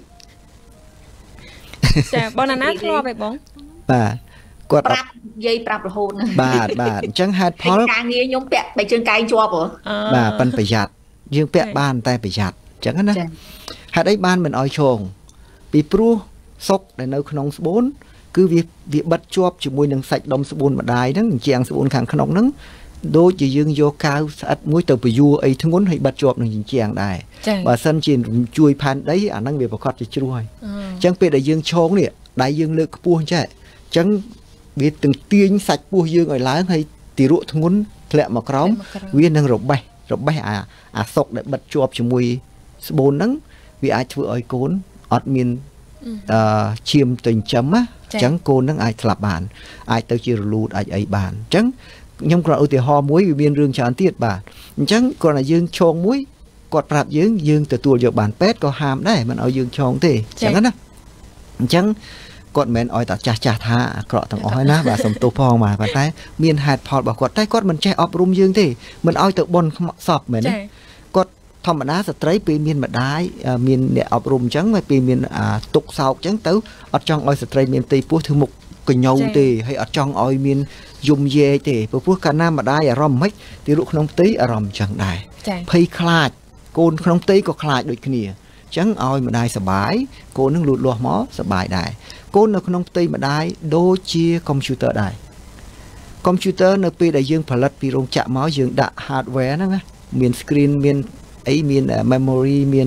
ចាបងណាណាធ្លាប់ហើយបងបាទគាត់ប្រាប់និយាយប្រាប់រហូតណាបាទបាទអញ្ចឹងហេតុផលការងារខ្ញុំពាក់បែកជើងកែងជាប់ហ៎បាទប៉ិនប្រយ័ត្នយើងពាក់បានតែប្រយ័ត្នអញ្ចឹងណាហេតុអីបានមិនឲ្យឈងពីព្រោះសុកដែលនៅក្នុងស្បូនគឺវាវាបិទជាប់ជាមួយនឹងសាច់ដុំស្បូនម្ដាយហ្នឹងជាងស្បូនខាងក្នុងហ្នឹងដូចជាយើងយកកាវស្អិតមួយទៅពយួរអីធ្ងន់ហើយបិទជាប់នឹងជញ្ជាំងដែរបើសិនជាជួយផែនដីអាហ្នឹងវាប្រកាសជាជ្រួសហើយអញ្ចឹងពេលដែលយើងឈងនេះដៃយើងលើកខ្ពស់ចេះអញ្ចឹងវាទាំងទាញសាច់ពោះយើងឲ្យឡើងហើយទីរក់ធ្ងន់ធ្លាក់មកក្រោមវានឹងរបេះរបេះអាអាសុកដែលបិទជាប់ជាមួយស្បូនហ្នឹងវាអាចធ្វើឲ្យកូនអត់មានអឺឈាមទៅចិញ្ចឹមណាអញ្ចឹងកូននឹងអាចស្លាប់បានអាចទៅជារលូតអាចអីបានអញ្ចឹងខ្ញុំគ្រាន់ឧទាហរណ៍មួយវាមានរឿងច្រើនទៀតបាទអញ្ចឹងគ្រាន់តែយើងឈងមួយគាត់ប្រាប់យើងយើងទទួលយកបានពេទ្យក៏ហាមដែរមិនឲ្យយើងឈងទេអញ្ចឹងណាអញ្ចឹងគាត់មិនមែនឲ្យតែចាស់ចាស់ថាអាក្រក់ទាំងអស់ហើយណាបាទសំទោសផងបាទប៉ុន្តែមានហេតុផលរបស់គាត់តែគាត់មិនចេះអប់រំយើងទេមិនឲ្យទៅបន់សពមែនទេគាត់ធម្មតាស្ត្រីពេលមានម្ដាយមានអ្នកអប់រំអញ្ចឹងហើយពេលមានទុកសោកអញ្ចឹងទៅអត់ចង់ឲ្យស្ត្រីមានផ្ទៃពោះធ្វើមុខកញ្ញូទេហើយអត់ចង់ឲ្យមានយំយេទេព្រោះកាលណាម្ដាយអារម្មណ៍មិនទីរក់ក្នុងផ្ទៃអារម្មណ៍អញ្ចឹងដែរភ័យខ្លាចកូនក្នុងផ្ទៃក៏ខ្លាចដូចគ្នាអញ្ចឹងឲ្យម្ដាយសបាយកូននឹងលូតលាស់មកសបាយដែរកូននៅក្នុងផ្ទៃម្ដាយដូចជាកុំព្យូទ័រដែរកុំព្យូទ័រនៅពេលដែលយើងផលិតពីរោងចក្រមកយើងដាក់ hardware ហ្នឹងណាមាន screen មានអីមាន memory មាន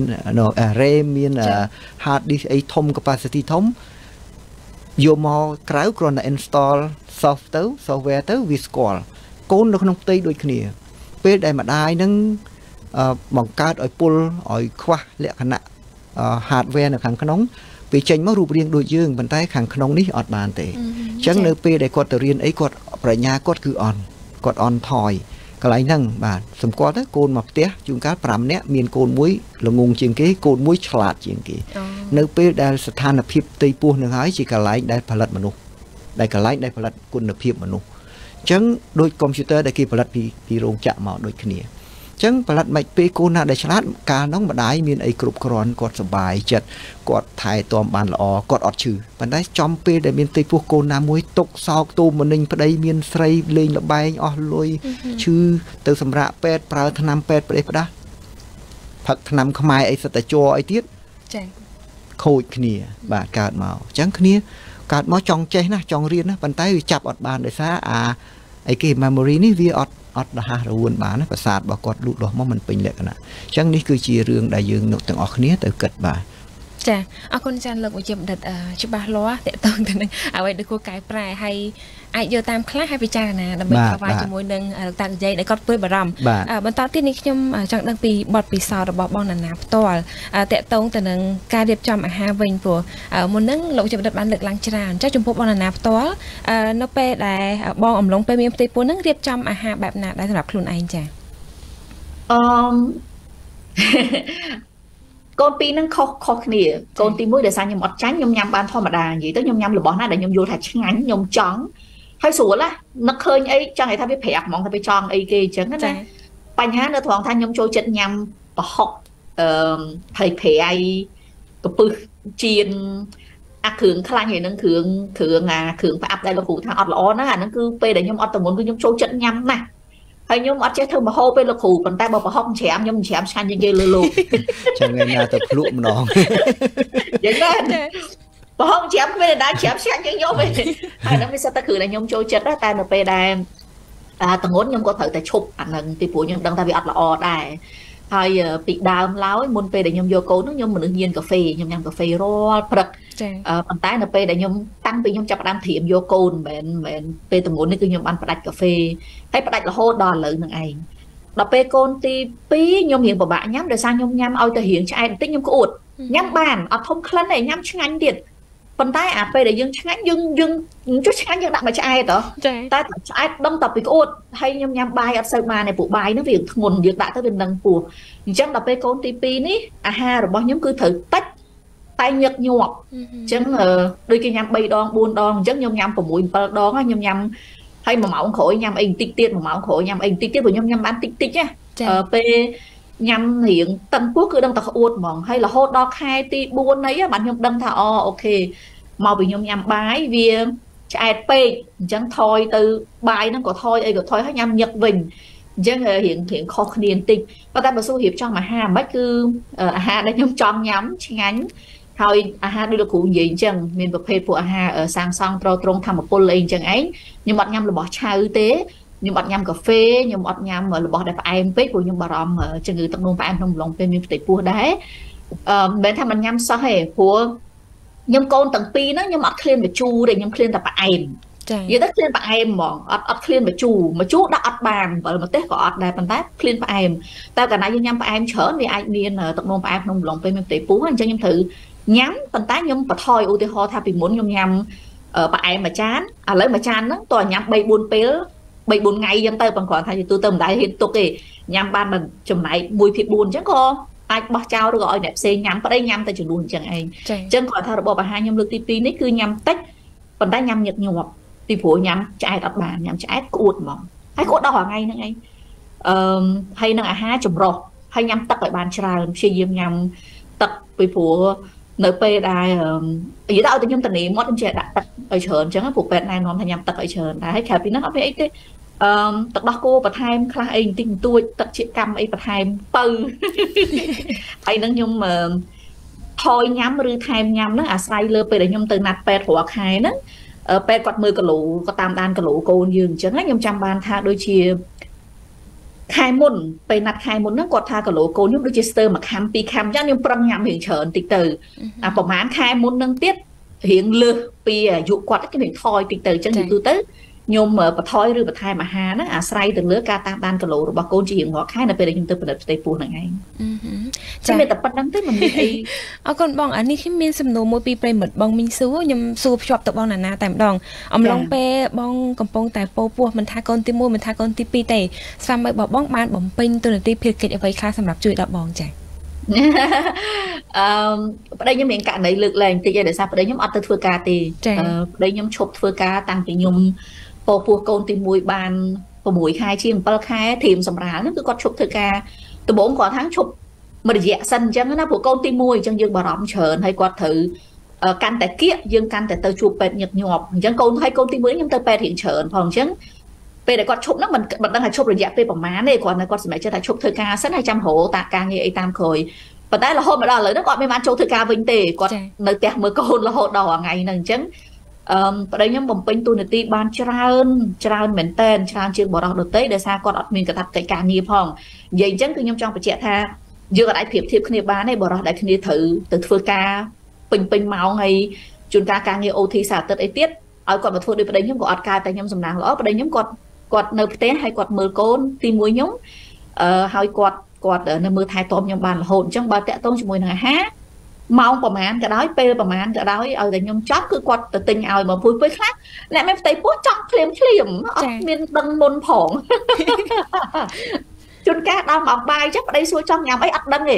RAM មាន hard disk អីធំ capacity ធំយកមកក្រៅគ្រាន់តែ install soft ទៅ software ទៅវាស្គាល់កូននៅក្នុងផ្ទៃដូចគ្នាពេលដែលម្ដាយនឹងបង្កើតឲ្យពុលឲ្យខ្វះលក្ខណៈ hardware នៅខាងក្នុងពេលចេញមករូបរាងដូចយើងប៉ុន្តែខាងក្នុងនេះអត់បានទេអញ្ចឹងនៅពេលដែលគាត់ទៅរៀនអីគាត់ប្រាជ្ញាគាត់គឺអន់គាត់អន់ថយកន្លែងហ្នឹងបាទសម្គាល់ទៅកូនមកផ្ទះជួនកាលប្រាំនាក់មានកូនមួយល្ងងជាងគេកូនមួយឆ្លាតជាងគេនៅពេលដែលស្ថានភាពផ្ទៃពោះនឹងហើយជាកន្លែងដែលផលិតមនុស្សដែលកន្លែងដែលផលិតគុណភាពមនុស្សអញ្ចឹងដូចកុំព្យូទ័រដែលគេផលិតពីពីរោងចក្រមកដូចគ្នាអញ្ចឹងផលិតមិនពេលកូនណាដែលឆ្លាតកាលនោះម្ដាយមានអីគ្រប់គ្រាន់គាត់សុបាយចិត្តគាត់ថែទាំបានល្អគាត់អត់ឈឺប៉ុន្តែចំពេលដែលមានទីពោះកូនណាមួយទុកសោកទូមនិញប្តីមានស្រីលេងលបែងអស់លុយឈឺទៅសម្រាប់ពេទ្យប្រើថ្នាំពេទ្យប្រទេសផ្ដាស់ផឹកថ្នាំខ្មែរអីសិតតែជ័រអីទៀតចា៎ខូចគ្នាបាទកើតមកអញ្ចឹងគ្នាកើតមកចង់ចេះណាចង់រៀនណាប៉ុន្តែវាចាប់អត់បានដោយសារអាអីគេ memory នេះវាអត់អត់រហ័សរហួនបានណាប្រសាទរបស់គាត់លូតលាស់មកមិនពេញលក្ខណៈអញ្ចឹងនេះគឺជារឿងដែលយើងអ្នកទាំងអស់គ្នាទៅគិតបាទចាអរគុណចាលោកវិជ្ជាបណ្ឌិតច្បាស់លាស់តកតងទៅនឹងអ្វីដែលគួរកែប្រែហើយអាចយកតាមខ្លះហើយពិចារណាដើម្បីខ្វះជាមួយនឹងលោកតានិយាយដែលគាត់ព្រួយបារម្ភបន្តទៀតនេះខ្ញុំចង់ដឹងពីបទពិសោធន៍របស់បងណាណាផ្ទាល់តកតងទៅនឹងការរៀបចំអាហារវិញព្រោះមុននឹងលោកវិជ្ជាបណ្ឌិតបានលើកឡើងច្រើនចាចំពោះបងណាណាផ្ទាល់នៅពេលដែលបងអំឡុងពេលមានផ្ទៃពោះនឹងរៀបចំអាហារបែបណាដែរសម្រាប់ខ្លួនឯងចាអឺ con pi nó khó khó nè con tí mũi để sao nhom ọt tránh nhom nhầm ban thoi mà đà gì tới nhom nhầm là bỏ na để nhom vô thạch ngắn nhom trắng hay sủa là nó khơi ấy cho người ta biết phèo mong ta biết tròn ấy kia chẳng cái bánh há nó thoáng thanh nhom trôi chân nhầm và học thầy phèo cái bự chiên à khưởng khăn gì nó khưởng khưởng à khưởng phải áp đây là phụ thằng ọt lõ nó nó cứ pe để nhom ọt tầm muốn cứ nhom trôi chân nhầm nè hay nhom ọt chết thôi mà hô pe là phụ còn tay bảo bảo học chém nhom chém sang như kia lù chẳng nghe nhà tập lụm nó vậy đó bảo không chém bây đã chém sang cho nhom vậy hay nó mới sao ta khử là nhom trôi chết đó tay nó pe đà à tầng ngón nhom có thử tại chụp ảnh lần thì phụ nhom đang ta bị ọt lõ đài hay bị đau láo môn pe để nhom vô cố nó nhom mình tự nhiên cà phê nhom nhom cà phê ro bật bàn tay nó pe để nhom tăng bị nhom chập đam thiệm vô cồn mền mền pe tầm ngón nó cứ nhom ăn bạch cà phê hay bạch là hô đòn lợn thằng ấy đọc pe cồn thì pí nhom hiện của bạn nhắm để sang nhom nhắm ao thể hiện cho ai tích nhom có ụt nhắm bàn ở thông khăn này nhắm chăng anh điện bàn tay à pe để dương chăng anh dương dương chút chăng anh dương đặng mà cho ai đó ta cho ai đông tập bị có ụt hay nhom nhắm bài ở sợi mà này bộ bài nó việc nguồn việc đã tới bên đằng phù chẳng đọc pe cồn thì pí ní à ha rồi bao nhóm cứ thử tách tay nhật nhọp chẳng đôi khi nhắm bay đòn buôn đòn chẳng nhom nhắm của mũi đòn á nhom nhắm hay mà máu khổ nhắm anh tích tiết mà máu khổ nhắm anh tích tiết của nhom nhắm bán tích tích nhá ờ pe nhắm hiện Tân Quốc cứ đăng tập uột mỏng hay là hốt đo hai ti buôn ấy bạn nhom đăng thà o ok màu bị nhom nhắm bái vì chạy pe chẳng thôi từ bài nó có thôi ấy có thôi hết nhắm nhật bình chẳng hiện hiện khó niên tinh và ta bảo số hiệp cho mà ha bách cứ ha đã nhom tròn nhắm ngắn thôi à ha đưa được cụ gì chẳng miền bắc phê của à ha ở sang sang trâu trông tham một pol lên chẳng ấy nhưng bọn nhâm là bỏ trà ưu tế nhưng bọn nhâm cà phê nhưng bọn nhâm là bỏ đẹp em pết của nhưng bà ròm ở chân người tận nông em trong lòng bên miền tây pua đấy bên tham mình nhâm sao hề của nhâm con tầng pi nó nhưng mà clean về chu để nhâm clean tập em vậy đó clean bạn em mà ọt clean về chu mà chú đã ọt bàn và mà tết có ọt đẹp bàn tát clean bạn em tao cả nãy nhâm bạn em chở vì ai miền ở tận nông em trong lòng bên miền tây pua anh cho nhâm thử nhắm phần tái nhung và thôi u ho tha vì muốn nhung nhầm ở bà em mà chán à lấy mà chán đó tôi nhắm bay buôn pé bay buôn ngày dân tây bằng còn thay tôi tâm đại hiện tục kì nhắm ban mình chùm này mùi thịt buồn chứ cô ai bắt trao được gọi đẹp xe nhắm ở đây nhắm tay chừng buồn chẳng anh chân còn thay bỏ bà hai nhung lực tivi đấy cứ nhắm tách phần tái nhắm nhật nhung thì phổ nhắm trái đặt bàn nhắm trái cột mỏng hay cột đỏ ngay nữa ngay hay năng à ha chùm rò hay nhắm tắt lại bàn trà xe diêm nhắm tắt vì phổ nơi pe đài ở đâu thì nhung tình niệm mót anh trẻ đặt ở chợ chẳng phục bẹt này nó thành nhầm tật ở chợ đã hay khảo vì nó biết cái tật đó cô bật hai khai anh tình tôi tật chuyện cam ấy bật hai tư hay nó nhung mà thôi nhắm rư thay nhắm nó à sai lơ pe để nhung từ nạt pe hoặc hai nó pe quạt mười cả lũ có tam đan cả lũ cô dương chẳng hết nhung trăm ban tha đôi chia khai mônไปนัดkhai môn nóกดทากับโลโก้ยุบดิจิสเตอร์มาคำปีคำย่านยุบประยามเห็นเฉินติดตืออ่ะประมาณkhai mônนั่งติดเห็นเลือปียุกดก็เห็นทอยติดตือจังอยู่ตัวตื้อยมปะทอยหรือปะทายมาหานะอ่ะใส่ถึงเลือกการตามด้านกับโลหรือบอกโกนจีอย่างหัวkhaiน่ะเป็นอะไรยุบตัวเป็นอะไรปูหนังไงจะเป็นแต่ปัจจัยที่มันมีไอ้เอาคนบองอันนี้ที่มีสำนวนมวยปีไปหมดบองมินซูยมซูชอบตัวบองนานาแต่ดองอมลองเป้บองกำปงแต่โปปัวมันทากอนติมูมันทากอนติปีแต่สามใบบอกบ้องบานบ่มปิงตัวหนึ่งตีเพียรเกิดเอาไว้ค่าสำหรับจุดดอกบองใจประเดี๋ยวมีการในเลือกแรงตีใจเดี๋ยวซาประเดี๋ยวยมอัดตัวทัวร์กาตีประเดี๋ยวยมชบทัวร์กาตั้งแต่ยมโปปัวโกนติมวยบานปมวยคายชิมปลาคายทีมสำราญนั่นคือกอดชบทัวร์กาตัวบ่งก่อทั้งชบmà để dạ sân chẳng nó của con tim môi chẳng dương bà rõm chờn hay quạt thử căn tại kia dương căn tại tơ chụp bẹt nhật nhọp chẳng con hay con tim mới nhưng tơ bẹt hiện chờn phòng chẳng về để quạt chụp nó mình mình đang là chụp rồi dạ về bằng má này còn là quạt mẹ cho thầy chụp thời ca rất hai trăm hộ tạ ca như ấy tam khởi và đây là hôm mà đó lấy nó gọi mấy màn chụp thời ca vinh tề quạt nơi tẹt mới con là hộ đỏ ngày nằng chẳng và đây nhóm bồng pin tu nè ti ban trơn trơn mền tên trơn chưa bỏ đọc được tới để xa con mình cả tập cái ca nghiệp phòng vậy chẳng cứ nhóm trong phải trẻ tha dương ở đại thiệp thiệp kia bán này bỏ ra đại kia thử từ phơi ca bình bình máu hay chun ca ca như ô thi xả tết ấy tiết ở còn một phơi đi vào đây nhóm có ca tại nhóm dùng nàng lõ vào đây nhóm quạt quạt nợ té hay quạt mưa côn tim muối nhóm hay quạt quạt ở nơi mưa thái tôm nhóm bàn hồn trong ba tẹt tôm cho mùi nàng há máu của màn cả đói pe của màn cả đói ở đây nhóm chót cứ quạt từ tình ao mà vui với khác lại mấy tay bút trong khiêm khiêm miền đông môn phỏng chun cá đau mọc bài chắc ở đây xuôi trong nhà mấy ắt đâm gì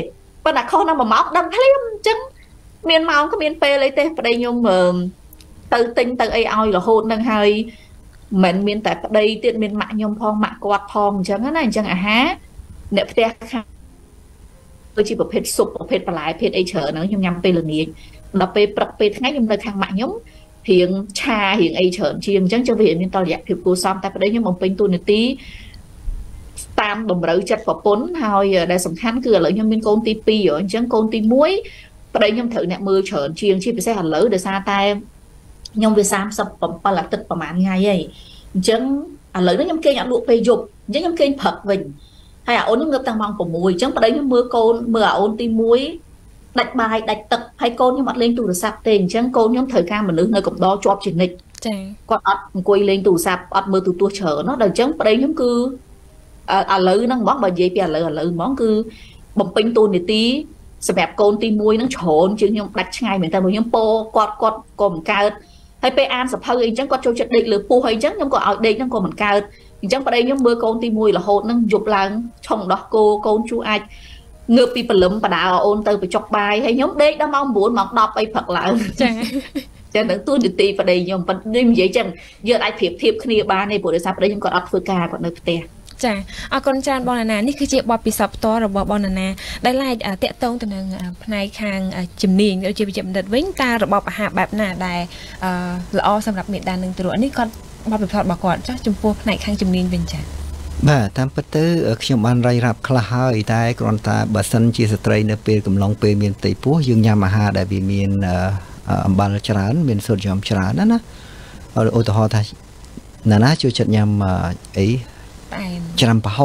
ប៉ុន្តែខុសណាមួយម៉ោងដឹងភ្លាមអញ្ចឹងមានម៉ោងក៏មានពេលអីទេប្តីខ្ញុំទៅទិញទៅអីឲ្យរហូតនឹងហើយមិនមានតែប្តីទៀតមានម៉ាក់ខ្ញុំផងម៉ាក់គាត់ផងអញ្ចឹងណាអញ្ចឹងអាហារអ្នកផ្ទះខាងគឺជាប្រភេទស៊ុបប្រភេទបន្លែប្រភេទអីច្រើនហ្នឹងខ្ញុំញ៉ាំពេលល្ងាចដល់ពេលព្រឹកពេលថ្ងៃខ្ញុំនៅខាងម៉ាក់ខ្ញុំរៀងឆារៀងអីច្រើនជាងអញ្ចឹងចឹងវាមានតលរយៈភាពគួរសមតែប្តីខ្ញុំបំពេញតួនាទីតាមតម្រូវចិត្តប្រពន្ធហើយដែលសំខាន់គឺឥឡូវខ្ញុំមានកូនទីពីរអញ្ចឹងកូនទីមួយប្តីខ្ញុំត្រូវអ្នកមើលច្រើនជាងជាពិសេសឥឡូវដោយសារតែខ្ញុំវាសាមសិបbảyអាទិត្យប្រហែលថ្ងៃហើយអញ្ចឹងឥឡូវនេះខ្ញុំគេងអត់លក់ពេលយប់អញ្ចឹងខ្ញុំគេងព្រឹកវិញហើយអាអូនខ្ញុំងើបតាំងម៉ោង6អញ្ចឹងប្តីខ្ញុំមើលកូនមើលអាអូនទីមួយដាច់បាយដាច់ទឹកហើយកូនខ្ញុំអត់លេងទូរស័ព្ទទេអញ្ចឹងកូនខ្ញុំត្រូវការមនុស្សនៅកំដរជាប់ជានិច្ចចាគាត់អត់អង្គុយលេងទូរស័ព្ទអត់មើលទូរទស្សន៍ច្រើនដល់អញ្ចឹងប្តីខ្ញុំគឺឥឡូវហ្នឹងហ្មងបើនិយាយពីឥឡូវឥឡូវហ្មងគឺបំពេញតួនាទីសម្រាប់កូនទីមួយហ្នឹងច្រើនជាងខ្ញុំដាច់ឆ្ងាយមែនតើខ្ញុំពោគាត់គាត់ក៏មិនកើតហើយពេលអានសភៅអីចឹងគាត់ចូលចិត្តដេកលើពោះអីចឹងខ្ញុំក៏ឲ្យដេកហ្នឹងក៏មិនកើតអញ្ចឹងប្តីខ្ញុំមើលកូនទីមួយរហូតហ្នឹងយប់ឡើងឆុងដោះគោកូនជួអាចងើបពីព្រលឹមបដាអូនទៅបញ្ចុកបាយហើយខ្ញុំដេកដល់ម៉ោង9ម៉ោង10អីព្រឹកឡើងចាចឹងនឹងទូនាទីប្តីខ្ញុំប៉ុន្តែនិយាយចឹងយើងអាចប្រៀបធៀបគ្នាបានទេព្រោះដោយសារប្តីខ្ញុំគាត់អត់ធ្វើការគាត់នៅផ្ទះចាអរគុណច្រើនបងណានានេះគឺជាបទពិសោធន៍ផ្ទាល់របស់បងណានាដែលឡាយតាក់ទងទៅនឹងផ្នែកខាងជំនាញដូចជាវិជ្ជាបណ្ឌិតវិញតើរបបអាហារបែបណាដែលល្អសម្រាប់មេដាននឹងទ្រនេះគាត់បទពិសោធន៍របស់គាត់ចាចំពោះផ្នែកខាងជំនាញវិញចាបាទតាមពិតទៅខ្ញុំបានរាយរាប់ខ្លះហើយតែគ្រាន់តែបើសិនជាស្ត្រីនៅពេលកំឡុងពេលមានផ្ទៃពោះយើងញ៉ាំអាហារដែលវាមានអំបិលច្រើនមានសូដ្យូមច្រើនណាណាឧទាហរណ៍ថាណាណាចូលចិត្តញ៉ាំអីច្រាំប្រហុក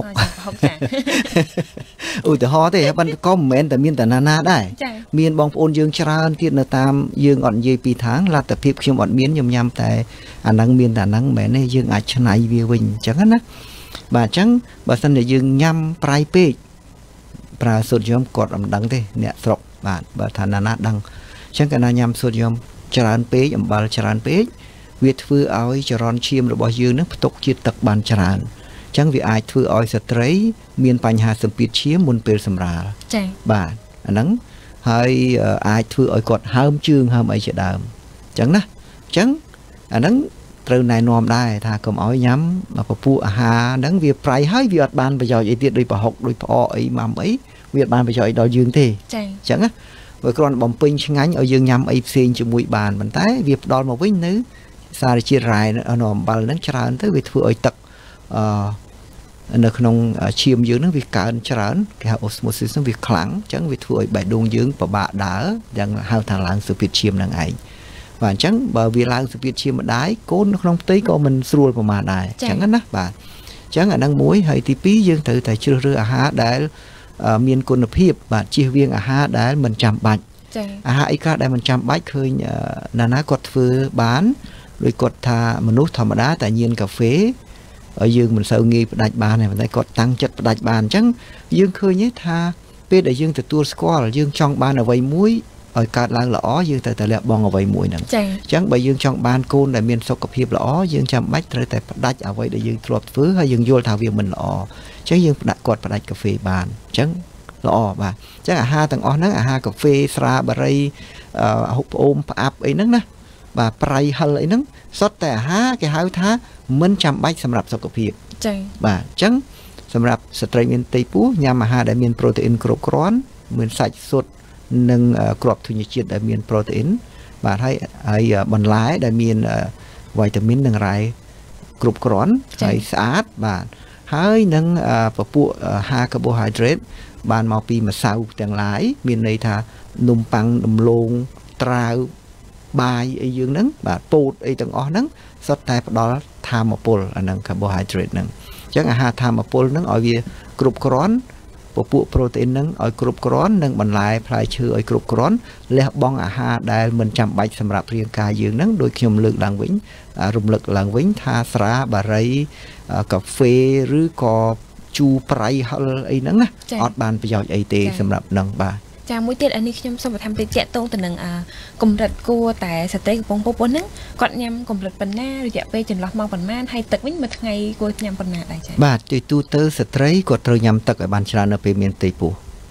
ឧទាហរណ៍ទេប៉ុន្តែក៏មិនមែនតែមានតែណាណាដែរមានបងប្អូនយើងច្រើនទៀតនៅតាមយើងអត់និយាយពីທາງលទ្ធភាពខ្ញុំអត់មានខ្ញុំញ៉ាំតែអាហ្នឹងមានតែអាហ្នឹងមិនមែនទេយើងអាចឆ្នៃវាវិញអញ្ចឹងណាបាទអញ្ចឹងបើសិនជាយើងញ៉ាំប្រៃពេកប្រើសូដ្យូមគាត់មិនដឹងទេអ្នកស្រុកបាទបើថាណាណាដឹងអញ្ចឹងកាលណាញ៉ាំសូដ្យូមច្រើនពេកអំបិលច្រើនពេកវាធ្វើឲ្យចរន្តឈាមរបស់យើងនឹងផ្ទុកជាតិទឹកបានច្រើនចឹងវាអាចធ្វើឲ្យស្ត្រីមានបញ្ហាសម្ពាធឈាមមុនពេលសម្រាលចា៎បាទអាហ្នឹងហើយអាចធ្វើឲ្យគាត់ហើមជើងហើមអីជាដើមចឹងណាចឹងអាហ្នឹងត្រូវណែនាំដែរថាកុំឲ្យញ៉ាំពពួកអាហារហ្នឹងវាប្រៃហើយវាអត់បានប្រយោជន៍អីទៀតដូចប្រហុកដូចផ្អកអីម៉ាំអីវាអត់បានប្រយោជន៍ដល់យើងទេចា៎ចឹងណាបើគ្រាន់តែបំពេញឆ្ងាញ់ឲ្យយើងញ៉ាំអីផ្សេងជាមួយបានប៉ុន្តែវាផ្ដល់មកវិញនៅសារជាតិរ៉ែនៅអំបិលហ្នឹងច្រើនទៅវាធ្វើឲ្យទឹកអឺនៅក្នុងឈាមយើងហ្នឹងវាកើនច្រើនគេហៅ osmosis ហ្នឹងវាខ្លាំងអញ្ចឹងវាធ្វើឲ្យបេះដូងយើងពិបាកដើរយ៉ាងហៅថាឡើងសម្ពាធឈាមហ្នឹងឯងបាទអញ្ចឹងបើវាឡើងសម្ពាធឈាមម្ដាយកូននៅក្នុងផ្ទៃក៏មិនស្រួលប្រហែលដែរអញ្ចឹងណាបាទអញ្ចឹងអាហ្នឹងមួយហើយទីពីរយើងត្រូវតែជ្រើសរើសអាហារដែលមានគុណភាពបាទជៀសវាងអាហារដែលមិនចាំបាច់អាហារអីខ្លះដែលមិនចាំបាច់ឃើញណាណាគាត់ធ្វើបានដោយគាត់ថាមនុស្សធម្មតាតែញៀនកាហ្វេយើងមិនសូវងាយផ្ដាច់បានទេប៉ុន្តែគាត់តាំងចិត្តផ្ដាច់បានអញ្ចឹងយើងឃើញថាពេលដែលយើងទទួលស្គាល់យើងចង់បានអ្វីមួយឲ្យកើតឡើងល្អយើងត្រូវតែលះបង់អ្វីមួយហ្នឹងអញ្ចឹងបើយើងចង់បានកូនដែលមានសុខភាពល្អយើងចាំបាច់ត្រូវតែផ្ដាច់អ្វីដែលយើងធ្លាប់ធ្វើហើយយើងយល់ថាវាមិនល្អអញ្ចឹងយើងផ្ដាច់គាត់ផ្ដាច់កាហ្វេបានអញ្ចឹងល្អបាទអញ្ចឹងអាហារទាំងអស់ហ្នឹងអាហារកាហ្វេស្រាបារីហូបផ្អូមផ្អាប់អីហ្នឹងណាបាទប្រៃហិលអីហ្នឹងសុទ្ធតែអាហារគេហៅថាមិនចាំបាច់សម្រាប់សុខភាពចា៎បាទអញ្ចឹងសម្រាប់ស្ត្រីមានផ្ទៃពោះញ៉ាំអាហារដែលមានប្រូតេអ៊ីនគ្រប់គ្រាន់មានសាច់សុទ្ធនិងគ្រាប់ធញ្ញជាតិដែលមានប្រូតេអ៊ីនបាទហើយហើយបន្លែដែលមានវីតាមីននិងរ៉ែគ្រប់គ្រាន់ហើយស្អាតបាទហើយនឹងពពួកអាហារ carbohydrate បានមកពីម្សៅទាំងឡាយមានន័យថានំប៉័ងដំឡូងត្រាវបាយអីយើងហ្នឹងបាទពោតអីទាំងអស់ហ្នឹងសុទ្ធតែផ្ដល់ថាមពលអាហ្នឹង carbohydrate ហ្នឹងអញ្ចឹងអាហារថាមពលហ្នឹងឲ្យវាគ្រប់គ្រាន់ពពួកប្រូតេអ៊ីនហ្នឹងឲ្យគ្រប់គ្រាន់និងបន្លែផ្លែឈើឲ្យគ្រប់គ្រាន់លះបង់អាហារដែលមិនចាំបាច់សម្រាប់រាងកាយយើងហ្នឹងដូចខ្ញុំលើកឡើងវិញរំលឹកឡើងវិញថាស្រាបារីកាហ្វេឬក៏ជូរប្រៃហិលអីហ្នឹងណាអត់បានប្រយោជន៍អីទេសម្រាប់ហ្នឹងបាទចាមួយទៀតអានេះខ្ញុំសូមបន្ថែមទៀតជាក់តងទៅនឹងកម្រិតគួរតែស្ត្រីកំពុងពោះហ្នឹងគាត់ញ៉ាំកម្រិតប៉ុណ្ណារយៈពេលចន្លោះម៉ោងប៉ុន្មានហើយទឹកវិញមួយថ្ងៃគួរញ៉ាំប៉ុណ្ណាដែរចា៎បាទជាទូទៅស្ត្រីគាត់ត្រូវញ៉ាំទឹកឲ្យបានច្រើននៅពេលមានផ្ទៃពោះ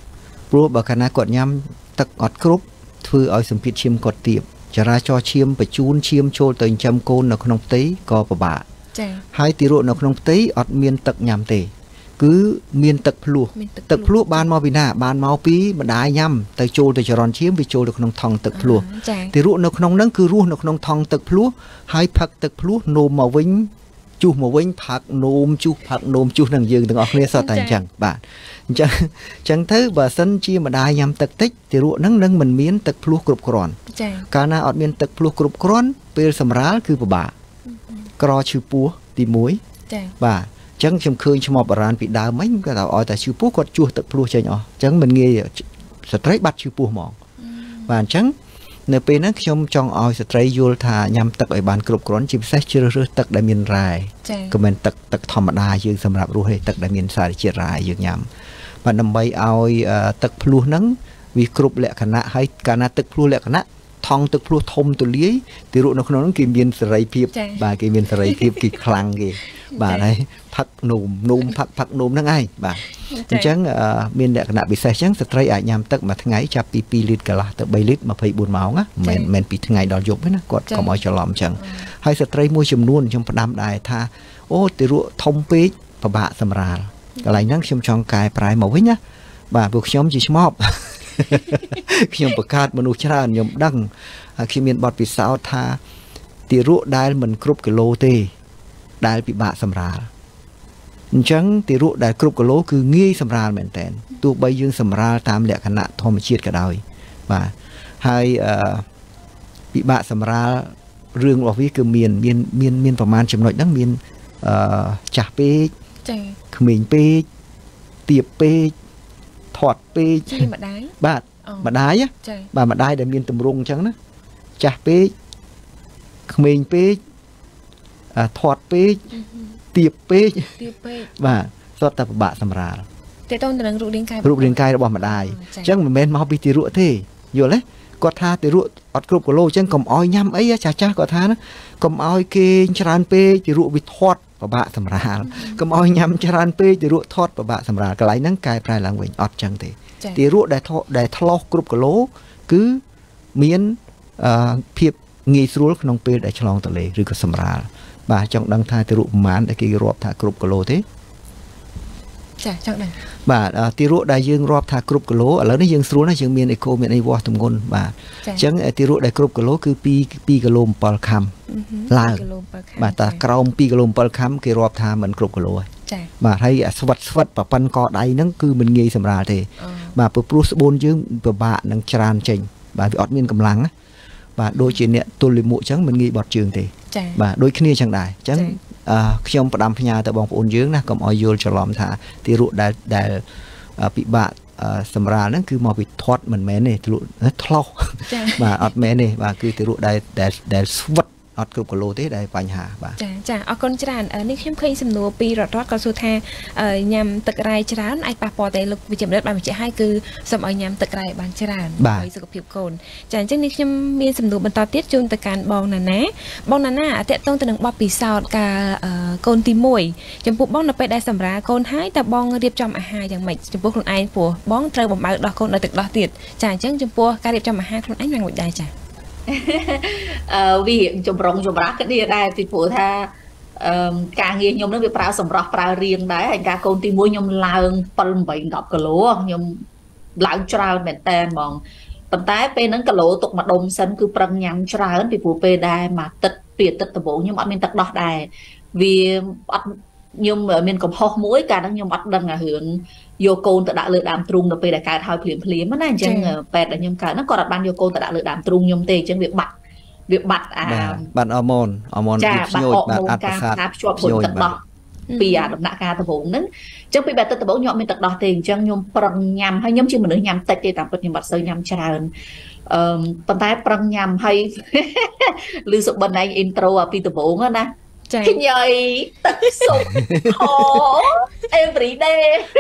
ព្រោះបើកាលណាគាត់ញ៉ាំទឹកអត់គ្រប់ធ្វើឲ្យសម្ពាធឈាមគាត់ទាបចរាចរឈាមបញ្ជូនឈាមចូលទៅចិញ្ចឹមកូននៅក្នុងផ្ទៃក៏ពិបាកចា៎ហើយទារកនៅក្នុងផ្ទៃអត់មានទឹកញ៉ាំទេគឺមានទឹកភ្លោះទឹកភ្លោះបានមកពីណាបានមកពីម្ដាយញ៉ាំទៅចូលទៅចរន្តឈាមវាចូលទៅក្នុងថង់ទឹកភ្លោះទារកនៅក្នុងហ្នឹងគឺរស់នៅក្នុងថង់ទឹកភ្លោះហើយផឹកទឹកភ្លោះនោមមកវិញជុះមកវិញផឹកនោមជុះផឹកនោមជុះនឹងយើងទាំងអស់គ្នាសតតែអញ្ចឹងបាទអញ្ចឹងអញ្ចឹងទៅបើសិនជាម្ដាយញ៉ាំទឹកតិចទារកហ្នឹងនឹងមិនមានទឹកភ្លោះគ្រប់គ្រាន់ចា៎កាលណាអត់មានទឹកភ្លោះគ្រប់គ្រាន់ពេលសម្រាលគឺពិបាកក្រឈឺពោះទីមួយចា៎បាទអញ្ចឹងខ្ញុំឃើញឈ្មោះបុរាណពីដើមហ្នឹងគាត់ថាឲ្យតែឈឺពោះគាត់ជួសទឹកភ្លោះចេញអស់អញ្ចឹងមិនងាយស្ត្រីបាត់ឈឺពោះហ្មងបាទអញ្ចឹងនៅពេលហ្នឹងខ្ញុំចង់ឲ្យស្ត្រីយល់ថាញ៉ាំទឹកឲ្យបានគ្រប់គ្រាន់ជាពិសេសជ្រើសរើសទឹកដែលមានរ៉ែក៏មិនទឹកទឹកធម្មតាយើងសម្រាប់រស់ទេទឹកដែលមានសារជាតិរ៉ែយើងញ៉ាំបាទដើម្បីឲ្យទឹកភ្លោះហ្នឹងវាគ្រប់លក្ខណៈហើយកាលណាទឹកភ្លោះលក្ខណៈថង់ទឹកភ្លោះធំទូលាយទីរក់នៅក្នុងហ្នឹងគេមានសេរីភាពបាទគេមានសេរីភាពគេខ្លាំងគេបាទហើយផឹកនោមនោមផឹកផឹកនោមហ្នឹងឯងបាទអញ្ចឹងមានលក្ខណៈពិសេសអញ្ចឹងស្ត្រីអាចញ៉ាំទឹកមួយថ្ងៃចាប់ពីពីរលីត្រកន្លះទៅបីលីត្រម្ភៃបួនម៉ោងណាមិនមែនពីថ្ងៃដល់យប់ទេណាគាត់កុំឲ្យច្រឡំអញ្ចឹងហើយស្ត្រីមួយចំនួនខ្ញុំផ្ដាំដែរថាអូទីរក់ធំពេកពិបាកសម្រាលកន្លែងហ្នឹងខ្ញុំចង់កែប្រែមកវិញណាបាទពួកខ្ញុំជាឆ្មបខ្ញុំបង្កើតមនុស្សច្រើនខ្ញុំដឹងហើយខ្ញុំមានបទពិសោធន៍ថាទារកដែលមិនគ្រប់គីឡូទេដែលពិបាកសម្រាលអញ្ចឹងទារកដែលគ្រប់គីឡូគឺងាយសម្រាលមែនតើទោះបីយើងសម្រាលតាមលក្ខណៈធម្មជាតិក៏ដោយបាទហើយអឺពិបាកសម្រាលរឿងរបស់វាគឺមានមានមានមានប្រមាណចំណុចហ្នឹងមានអឺចាស់ពេកចាក្មេងពេកទាបពេកធាត់ពេកជាម្ដាយបាទម្ដាយបាទម្ដាយដែលមានទម្រង់អញ្ចឹងណាចាស់ពេកក្មេងពេកធាត់ពេកទាបពេកទាបពេកបាទសុទ្ធតែពិបាកសម្រាលតើតើទៅនឹងរូបរាងកាយរូបរាងកាយរបស់ម្ដាយអញ្ចឹងមិនមែនមកពីទារកទេយល់ទេគាត់ថាទារកអត់គ្រប់គីឡូអញ្ចឹងកុំអោយញ៉ាំអីចាស់ចាស់គាត់ថាណាកុំអោយគេច្រើនពេកទារកវាធាត់ពិបាកសម្រាលកុំអោយញ៉ាំច្រើនពេកទារកធាត់ពិបាកសម្រាលកន្លែងហ្នឹងកែប្រែឡើងវិញអត់អញ្ចឹងទេទារកដែលដែលថ្លោសគ្រប់គីឡូគឺមានអឺភាពងាយស្រួលក្នុងពេលដែលឆ្លងទន្លេឬក៏សម្រាលបាទចង់ដឹងថាទារកប្រមាណដែលគេរាប់ថាគ្រប់គីឡូទេចាចង់ដឹងបាទទារកដែលយើងរាប់ថាគ្រប់គីឡូឥឡូវនេះយើងស្រួលណាស់យើងមានអេកូមានអីវាស់ទម្ងន់បាទអញ្ចឹងទារកដែលគ្រប់គីឡូគឺពីរគីឡូbảyខាំឡើងបាទតែក្រោមពីរគីឡូbảyខាំគេរាប់ថាមិនគ្រប់គីឡូហើយចាបាទហើយស្វិតស្វិតប្រប៉ិនកដៃហ្នឹងគឺមិនងាយសម្រាលទេបាទព្រោះស្បូនយើងពិបាកនឹងច្រានចេញបាទវាអត់មានកម្លាំងណាបាទដូចជាអ្នកទល់លាមកអញ្ចឹងមិនងាយបត់ជើងទេបាទដូចគ្នាអញ្ចឹងដែរអញ្ចឹងខ្ញុំផ្ដាំផ្ញើទៅបងប្អូនយើងណាកុំឲ្យយល់ច្រឡំថាទារកដែលដែលពិបាកសម្រាលហ្នឹងគឺមកពីធាត់មិនមែនទេទារកថ្លោសបាទអត់មែនទេបាទគឺទារកដែលដែលស្វិតអត់គ្រប់គីឡូទេដែលបញ្ហាបាទចាចាអរគុណច្រើននេះខ្ញុំឃើញសំណួរពីរដ្ឋរដ្ឋក៏សួរថាញ៉ាំទឹករ៉ែច្រើនអាចប៉ះពាល់តែលោកវិជ្ជបណ្ឌិតបានបញ្ជាក់ឲ្យគឺសូមឲ្យញ៉ាំទឹករ៉ែបានច្រើនដើម្បីសុខភាពកូនចាអញ្ចឹងនេះខ្ញុំមានសំណួរបន្តទៀតជូនទៅកាន់បងណាណាបងណាណាតកតងទៅនឹងបទពិសោធន៍ការកូនទីមួយចំពោះបងនៅពេលដែលសម្រាលកូនហើយតើបងរៀបចំអាហារយ៉ាងម៉េចចំពោះខ្លួនឯងព្រោះបងត្រូវបំបើដោះកូនដោយទឹកដោះទៀតចាអញ្ចឹងចំពោះការរៀបចំអាហារខ្លួនឯងយ៉ាងម៉េចដែរចាអឺវាចម្រុងចម្រាស់គ្នាដែរពីព្រោះថាអឺការងារខ្ញុំនឹងវាប្រើសម្រស់ប្រើរៀងដែរហើយការកូនទីមួយខ្ញុំឡើង7 8 10គីឡូខ្ញុំឡើងច្រើនមែនតើហ្មងប៉ុន្តែពេលហ្នឹងគីឡូទុកមួយដុំសិនគឺប្រឹងញ៉ាំច្រើនពីព្រោះពេលដែរមួយទឹកពីទឹកដំបូងខ្ញុំអត់មានទឹកដោះដែរវាអត់ខ្ញុំមានកំហុសមួយកាលហ្នឹងខ្ញុំអត់ដឹងអារឿងយកកូនទៅដាក់លើដើមទ្រូងនៅពេលដែលកើតហើយភ្លាមភ្លាមណាអញ្ចឹងពេទ្យដែលខ្ញុំកើតហ្នឹងគាត់អត់បានយកកូនទៅដាក់លើដើមទ្រូងខ្ញុំទេអញ្ចឹងវាបាត់វាបាត់អាបាត់អរម៉ូនអរម៉ូនវាភ្ញូចបាត់អត្តប្រសាទភ្ជាប់ព្រោះទឹកដោះពីអាដំណាក់កាលដំបូងហ្នឹងអញ្ចឹងពីបែបទឹកដំបូងខ្ញុំអត់មានទឹកដោះទេអញ្ចឹងខ្ញុំប្រឹងញ៉ាំហើយខ្ញុំជាមនុស្សញ៉ាំតិចទេតាមពិតខ្ញុំអត់សូវញ៉ាំច្រើនអឺប៉ុន្តែប្រឹងញ៉ាំហើយឮសុបិនឯងអ៊ីនត្រូអាពីដំបូងណាញ៉ៃទឹកស៊ុបខ every day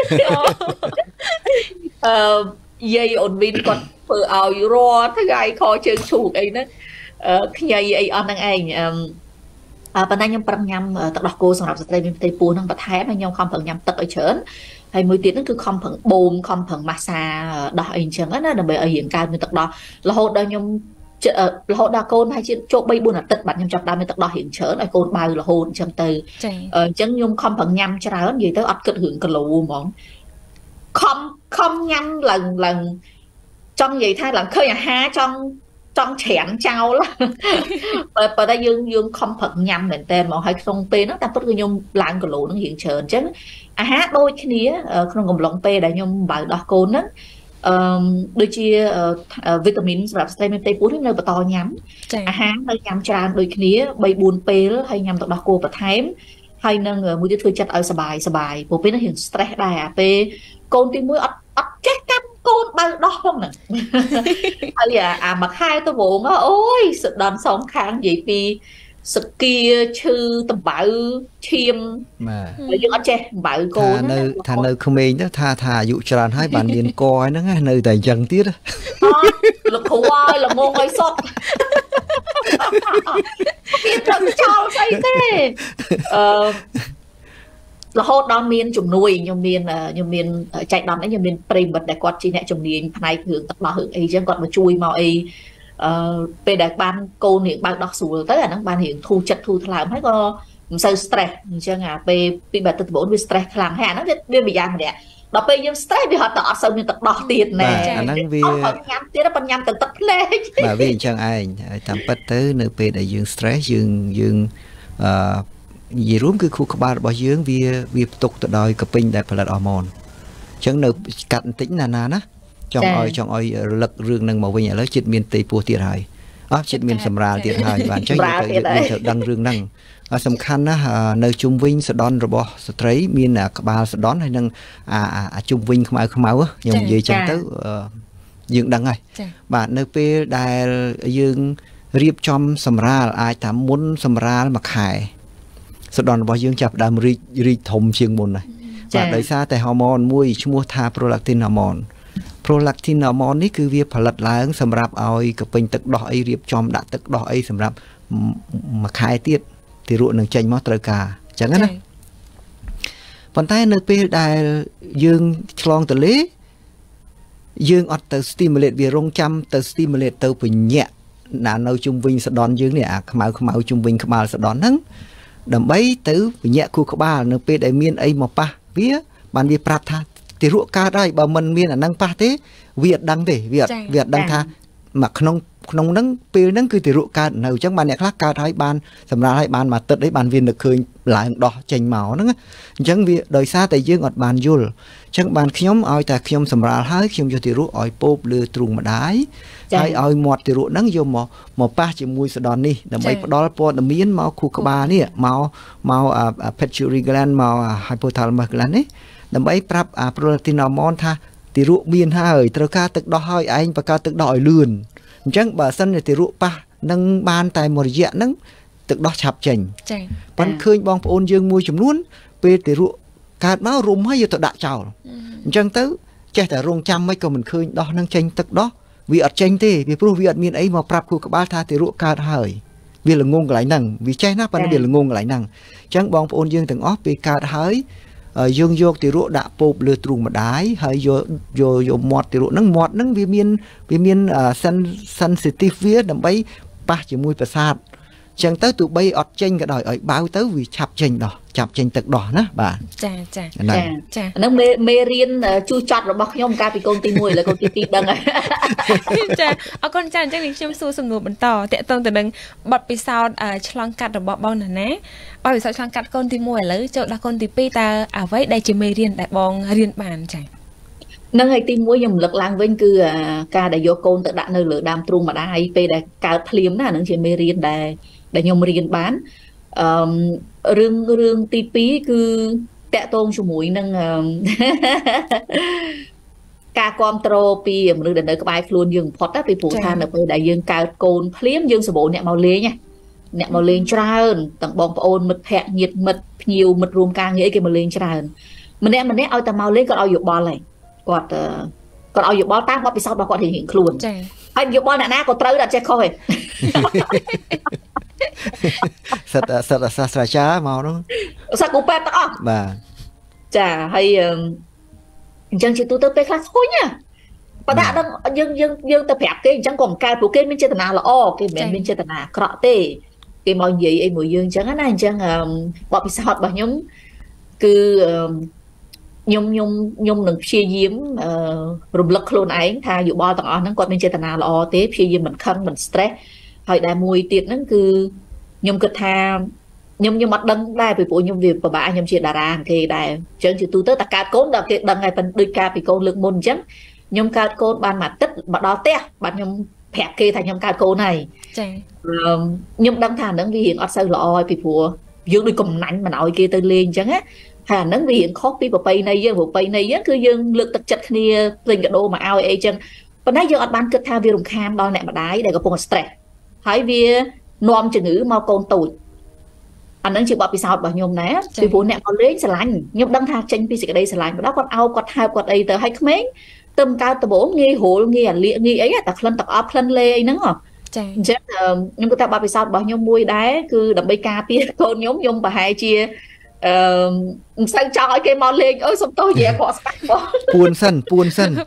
អឺយាយអូនវីនគាត់ធ្វើឲ្យរាល់ថ្ងៃខជើងឈូកអីហ្នឹងខ្ញីអីអស់ហ្នឹងឯងប៉ុន្តែខ្ញុំប្រឹងញ៉ាំទឹកដោះគោសម្រាប់ស្ត្រីមានផ្ទៃពោះហ្នឹងបន្ថែមហើយខ្ញុំខំប្រឹងញ៉ាំទឹកឲ្យច្រើនហើយមួយទៀតហ្នឹងគឺខំប្រឹងបូមខំប្រឹងម៉ាសាដោះអីអញ្ចឹងណាដើម្បីឲ្យរាងកាយមានទឹកដោះរហូតដល់ខ្ញុំរហូតដល់កូនហើយជាចូលបីបួនអាទិត្យបាទខ្ញុំចាប់ដើមមានទឹកដោះរៀងច្រើនឲ្យកូនបើរហូតអញ្ចឹងទៅអញ្ចឹងខ្ញុំខំប្រឹងញ៉ាំច្រើននិយាយទៅអត់គិតរឿងគីឡូហ្មងខំខំញ៉ាំឡើងឡើងចង់និយាយថាឡើងឃើញអាហារចង់ចង់ច្រានចោលប៉ុន្តែយើងយើងខំប្រឹងញ៉ាំមែនតើមកឲ្យក្នុងពេលហ្នឹងតែពិតគឺខ្ញុំឡើងគីឡូហ្នឹងរៀងច្រើនអញ្ចឹងអាហារដូចគ្នាក្នុងកំឡុងពេលដែលខ្ញុំបើដោះកូនហ្នឹងអឺដូចជាវីតាមីនសម្រាប់ស្ត្រីមានផ្ទៃពោះនេះនៅបន្តញ៉ាំអាហារនៅញ៉ាំច្រើនដូចគ្នាបីបួនពេលហើយញ៉ាំទឹកដោះគោបន្ថែមហើយនឹងមួយទៀតធ្វើចិត្តឲ្យសบายសบายព្រោះពេលនេះរៀង stress ដែរអាពេលកូនទីមួយអត់អត់ចេះកាប់កូនបើដោះហ្នឹងហើយអាមួយខែទៅវងអូយសដន់សងខាងនិយាយពីសគាឈឺតំបៅឈាមបាទយើងអត់ចេះតំបៅកូននៅថានៅក្មេងទៅថាថាអាយុច្រើនហើយបានមានកហ្នឹងនៅតែអញ្ចឹងទៀតលោកគ្រូឲ្យល្ងងឲ្យសុតមានត្រឹមចោលស្អីទេអឺរហូតដល់មានជំនួយខ្ញុំមានខ្ញុំមានចែកដំនេះខ្ញុំមានប្រិមិត្តដែលគាត់ជាអ្នកជំនាញផ្នែកគ្រឿងទឹកដោះរឿងអីចឹងគាត់មកជួយមកអីអឺពេលដែលបានកូនរៀងបើកដោះស្រួលទៅអាហ្នឹងបានរៀងធូរចិត្តធូរថ្លើមហើយក៏មិនសូវ stress អញ្ចឹងអាពេលពីបាត់ទៅត្បូនវា stress ខ្លាំងហើយអាហ្នឹងវាវាយ៉ាងម្នាក់ដល់ពេលយើង stress វាហត់តែអត់សូវមានទឹកដោះទៀតណែអាហ្នឹងវាញ៉ាំទៀតប៉ុន្តែញ៉ាំតែទឹកភ្នែកបាទវាអញ្ចឹងឯងហើយតាមពិតទៅនៅពេលដែលយើង stress យើងយើងអឺនិយាយរួមគឺខួរក្បាលរបស់យើងវាវាផ្ទុកទៅដោយកពេញដែលផលិតអរម៉ូនអញ្ចឹងនៅកាត់បន្តិចណាណាណាចង់ឲ្យចង់ឲ្យរលឹករឿងនឹងមកវិញឥឡូវចិត្តមានផ្ទៃពោះទៀតហើយអស់ចិត្តមានសម្រាលទៀតហើយបាទអញ្ចឹងយើងត្រូវដឹងរឿងហ្នឹងសំខាន់ណាស់នៅជុំវិញសដន់របស់ស្ត្រីមានក្បាលសដន់ហើយនឹងអាជុំវិញខ្មៅខ្មៅខ្ញុំនិយាយចឹងទៅយើងដឹងហើយបាទនៅពេលដែលយើងរៀបចំសម្រាលអាចថាមុនសម្រាលមួយខែសដន់របស់យើងចាប់ដើមរីករីកធំជាងមុនហើយបាទដោយសារតែហូម៉ូនមួយឈ្មោះថា prolactin hormone prolactin hormone នេះគឺវាផលិតឡើងសម្រាប់ឲ្យកពេញទឹកដោះអីរៀបចំដាក់ទឹកដោះអីសម្រាប់មួយខែទៀតទារកនឹងចេញមកត្រូវការអញ្ចឹងណាប៉ុន្តែនៅពេលដែលយើងឆ្លងទលេយើងអត់ទៅ stimulate វារងចាំទៅ stimulate ទៅពញាក់ណានៅជុំវិញសដន់យើងនេះអាខ្មៅខ្មៅជុំវិញក្បាលសដន់ហ្នឹងដើម្បីទៅពញាក់ខួរក្បាលនៅពេលដែលមានអីមកប៉ះវាបានវាប្រាប់ថាទារកកើតហើយបើមិនមានអាហ្នឹងប៉ះទេវាអត់ដឹងទេវាអត់វាអត់ដឹងថាមកក្នុងក្នុងហ្នឹងពេលហ្នឹងគឺទារកកើតនៅអញ្ចឹងបានអ្នកខ្លះកើតហើយបានសម្រាប់ហើយបានមកទឹកអីបានវានឹកឃើញឡើងដោះចេញមកហ្នឹងអញ្ចឹងវាដោយសារតែយើងអត់បានយល់អញ្ចឹងបានខ្ញុំឲ្យតែខ្ញុំសម្រាលហើយខ្ញុំយកទារកឲ្យពោបលើទ្រូងម្ដាយហើយឲ្យមាត់ទារកហ្នឹងយកមកមកប៉ះជាមួយសដន់នេះដើម្បីផ្ដល់ព័ត៌មានមកខួរក្បាលនេះមកមក pituitary gland មក hypothalamus gland នេះដើម្បីប្រាប់អា prolactin hormone ថាទារកមានហើយត្រូវការទឹកដោះហើយឯងបង្កើតទឹកដោះឲ្យលឿនអញ្ចឹងបើសិនជាទារកប៉ះនឹងបានតែមួយរយៈហ្នឹងទឹកដោះឆាប់ចេញចា៎ប៉ុន្តែឃើញបងប្អូនយើងមួយចំនួនពេលទារកកើតមករុំហើយយកទៅដាក់ចោលអញ្ចឹងទៅចេះតែរងចាំមិនក៏មិនឃើញដោះនឹងចេញទឹកដោះវាអត់ចេញទេវាព្រោះវាអត់មានអីមកប្រាប់ខួរក្បាលថាទារកកើតហើយវាល្ងងកន្លែងហ្នឹងវាចេះណាប៉ុន្តែវាល្ងងកន្លែងហ្នឹងអញ្ចឹងបងប្អូនយើងទាំងអស់ពេលកើតហើយយើងយកទារកដាក់ពោបលើទ្រូងម្ដាយហើយយកយកយកមាត់ទារកហ្នឹងមាត់ហ្នឹងវាមានវាមាន sensitive វាដើម្បីប៉ះជាមួយប្រសាទអញ្ចឹងទៅទោះបីអត់ចេញក៏ដោយឲ្យបើទៅវាឆាប់ចេញដោះចាប់ចេញទឹកដោះណាបាទចាចាចាចាហ្នឹងមេមេរៀនជូរចត់របស់ខ្ញុំកាលពីកូនទីមួយឥឡូវកូនទីពីរដឹងហើយចាអរគុណចាអញ្ចឹងខ្ញុំសួរសំណួរបន្តតកតងទៅនឹងបទពិសោធន៍ឆ្លងកាត់របស់បងណាណាបទពិសោធន៍ឆ្លងកាត់កូនទីមួយឥឡូវចូលដល់កូនទីពីរតើអ្វីដែលជាមេរៀនដែលបងរៀនបានចានឹងហើយទីមួយខ្ញុំរំលឹកឡើងវិញគឺការដែលយកកូនទៅដាក់នៅលើដើមទ្រូងម្ដាយពេលដែលកើតភ្លាមណាហ្នឹងជាមេរៀនដែលដែលខ្ញុំរៀនបានអឺរឿងរឿងទីពីរគឺតាក់ទងជាមួយនឹងការគ្រប់គ្រងពីមនុស្សដែលនៅក្បែរខ្លួនយើងបំផុតណាពីព្រោះថានៅពេលដែលយើងកើតកូនភ្លាមយើងសម្បូរអ្នកមកលេងណាអ្នកមកលេងច្រើនទាំងបងប្អូនមិត្តភ័ក្តិញាតិមិត្តភ្ញៀវមិត្តរួមការងារអីគេមកលេងច្រើនម្នាក់ម្នាក់ឲ្យតែមកលេងគាត់ឲ្យយោបល់ហើយគាត់គាត់ឲ្យយោបល់តាមបទពិសោធន៍របស់គាត់រៀងៗខ្លួនហើយយោបល់អ្នកណាក៏ត្រូវតែចេះខុសឯង Sật sật sật sật chá màu đó. Sật cú pet đó. Bà. Chà hay chẳng chỉ tôi tới pe khác thôi nha. Bà đã đang dương dương dương tập hẹp cái chẳng còn cài bộ cái bên trên tận nào là o cái bên bên trên tận nào cọ tê cái mọi gì em mùi dương chẳng này chẳng bỏ bị sao bà nhóm cứ nhung nhung nhung đừng chia diếm rụm lực luôn ấy tha dụ bao tầng nó còn bên trên tận nào là o tế chia diếm mình khăn mình stress hỏi đại mùi tiệt nó cứ nhung cực tha nhung nhung mặt đăng đai vì bộ nhung việc và bà nhung chuyện đà ràng thì đại chẳng chỉ tôi tới tất cả cốn đợt cái đằng ngày phần đôi ca vì con lượng môn chấm nhung cao côn ban mặt tích bạn đó té bạn nhung hẹp kia thành nhung cao côn này nhung đăng thà nâng vì hiện ở sâu lọ vì phùa dương đi cùng nạnh mà nói kia tới lên chẳng á thà nâng vì hiện khó bị bộ bay này dương bộ bay này cứ dương lực tật chặt kia tình cái đô mà ao ấy chân và nãy giờ ở ban cực tha vì đồng kham đo nè mà đái để có phong stress hãy vì nom chữ ngữ mau côn tụt anh đang chịu bỏ bị sao bảo nhung nè vì phùa nè còn lấy xà lạnh nhung đăng thà tranh vì cái đây xà lạnh đó còn ao còn hai còn đây tới hay mấy tâm cao tập bố nghi hổ nghi lịa nghi ấy tập lần tập áp lần lê nắng hả chắc nhưng người ta bảo vì sao bảo nhung mui đá cứ đập bay ca pia con nhóm nhung bà hai chia sang cho cái món lên ơi xong tôi về bỏ bỏ buồn sân buồn sân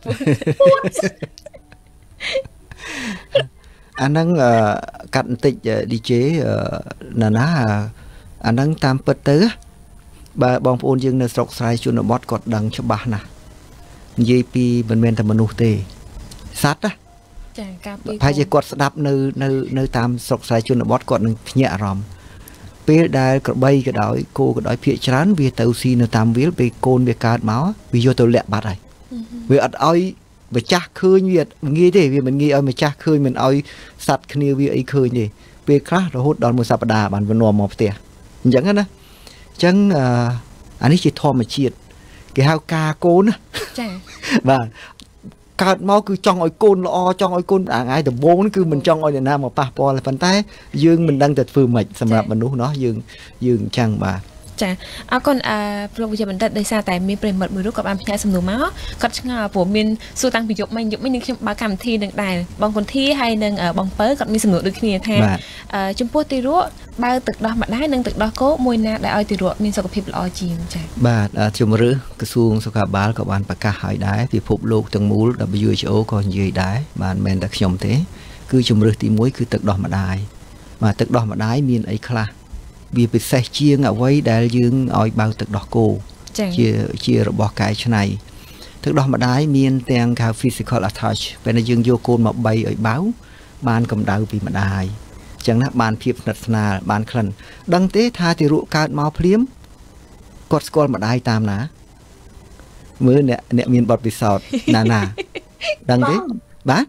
anh đang cận tịch đi chế là ná anh đang tam bật tứ bà bong phun dương nơi sọc sai chuột nó bót cọt đằng cho bà nè dây pi bên bên thầm manu tê sát á phải chỉ quật đạp nơi nơi nơi tam sọc sai chuột nó bót cọt nhẹ ròm pe đai cọt bay cái đói cô cái đói phía chán vì tàu xi nơi tam viết về côn về cát máu vì vô tàu lẹ bát này vì ở oi về chắc khơi như nghĩ thế vì mình nghĩ oi mà chắc khơi mình oi sạt kia vì ấy khơi gì pe khác rồi hút đòn một sạp đà bàn vẫn nòm một tè chẳng hết á chẳng anh ấy chỉ thò mà chiết cái hao ca côn á và cát máu cứ trong oi côn lo trong oi côn à ai từ bốn cứ mình trong oi để nam một pa po là phần tay dương mình đang tật phư mạch sầm rạp mình đúng nó dương dương chẳng bà chà à con à bây giờ mình đặt đây xa tại miền Tây mật mười lúcกับanh nhảy sầm nổ máuก็ช่างผมมินสู้ตังปีหยกไม่หยกไม่นึกบางคำที่หนึ่งได้บางคนที่ให้หนึ่งบางเปิร์ก็มีสมดุลด้วยគ្នាថាចំពោះទីរក់បើទឹកដោះមកដែរនឹងទឹកដោះគោមួយណាដែលឲ្យទីរក់មានសុខភាពល្អជាងចា៎បាទជំរឿក្រសួងសុខាភិបាលក៏បានប្រកាសឲ្យដែរពិភពលោកទាំងមូល W H O ក៏និយាយដែរបាទមិនមែនតែខ្ញុំទេគឺជំរឿទីមួយគឺទឹកដោះម្ដាយបាទទឹកដោះម្ដាយមានអីខ្លះវាពិសេសជាងអ្វីដែលយើងឲ្យបើទឹកដោះគោជាជារបស់កែច្នៃទឹកដោះម្ដាយមានទាំង physical attach ពេលដែលយើងយកកូនមកបីឲ្យបើបានកម្ដៅពីម្ដាយអញ្ចឹងណាបានភាពស្និទ្ធស្នាលបានក្លិនដឹងទេថាទារកកើតមកភ្លាមគាត់ស្គាល់ម្ដាយតាមណាមើលអ្នកអ្នកមានបទពិសោធន៍ណាណាដឹងទេបាទ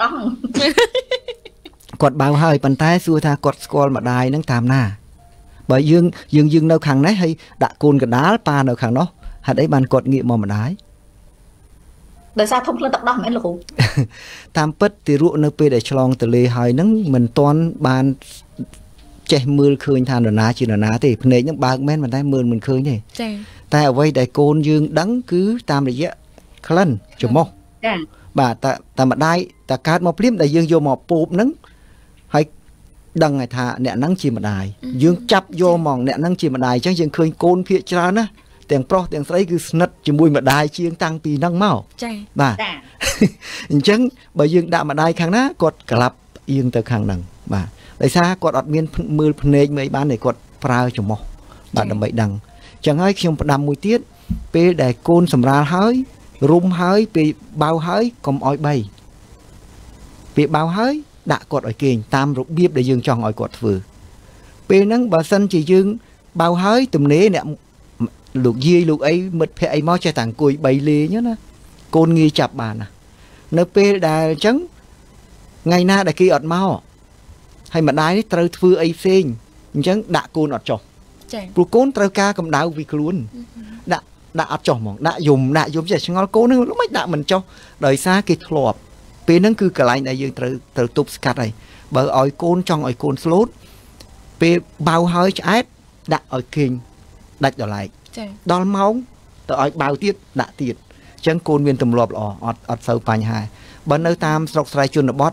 គាត់បើហើយប៉ុន្តែសួរថាគាត់ស្គាល់ម្ដាយនឹងតាមណាបើយើងយើងយើងនៅខាងនេះហើយដាក់កូនកដាលប៉ានៅខាងនោះហេតុអីបានគាត់ងាកមកម្ដាយដោយសារធំក្លិនទឹកដោះមែនលោកគ្រូតាមពិតទីរក់នៅពេលដែលឆ្លងទលេហើយហ្នឹងមិនទាន់បានចេះមើលឃើញថានរណាជានរណាទេភ្នែកហ្នឹងបើកមែនប៉ុន្តែមើលមិនឃើញទេចា៎តែអ្វីដែលកូនយើងដឹងគឺតាមរយៈក្លិនច្រមុះចា៎បាទតែតែម្ដាយតែកើតមកភ្លាមដែលយើងយកមកពូបហ្នឹងហើយដឹងថាអ្នកហ្នឹងជាម្ដាយយើងចាប់យកហ្មងអ្នកហ្នឹងជាម្ដាយអញ្ចឹងយើងឃើញកូនភាគច្រើនណាទាំងប្រុសទាំងស្រីគឺស្និទ្ធជាមួយម្ដាយជាងតាំងពីហ្នឹងមកចា៎បាទអញ្ចឹងបើយើងដាក់ម្ដាយខាងណាគាត់ក្លាប់អៀងទៅខាងហ្នឹងបាទដោយសារគាត់អត់មានមើលភ្នែកមើលបានទេគាត់ប្រើច្រមុះបាទដើម្បីដឹងអញ្ចឹងហើយខ្ញុំផ្ដាំមួយទៀតពេលដែលកូនសម្រាលហើយរុំហើយពេលបៅហើយកុំឲ្យបីពេលបៅហើយដាក់គាត់ឲ្យគេងតាមរបៀបដែលយើងចង់ឲ្យគាត់ធ្វើពេលហ្នឹងបើសិនជាយើងបៅហើយទំនេរអ្នកលោកយាយលោកអីមិត្តភ័ក្ដិអីមកចេះតែអង្គុយបីលេងណាកូនងាយចាប់បានណានៅពេលដែលអញ្ចឹងថ្ងៃណាដែលគេអត់មកហើយម្ដាយនេះត្រូវធ្វើអីផ្សេងអញ្ចឹងដាក់កូនអត់ចុះចា៎ព្រោះកូនត្រូវការកម្ដៅពីខ្លួនដាក់ដាក់អត់ចុះហ្មងដាក់យំដាក់យំចេះឆ្ងល់កូននឹងមិនដាក់មិនចុះដោយសារគេធ្លាប់ពេលហ្នឹងគឺកន្លែងដែលយើងត្រូវត្រូវទប់ស្កាត់ហើយបើឲ្យកូនចង់ឲ្យកូនស្លូតពេលបៅហើយឆ្អែតដាក់ឲ្យគេងដាច់ដល់ឡែកដល់ម៉ោងទៅឲ្យបៅទៀតដាក់ទៀតអញ្ចឹងកូនមានទម្លាប់ល្អអត់អត់សូវបញ្ហាបើនៅតាមស្រុកស្រែជនបទ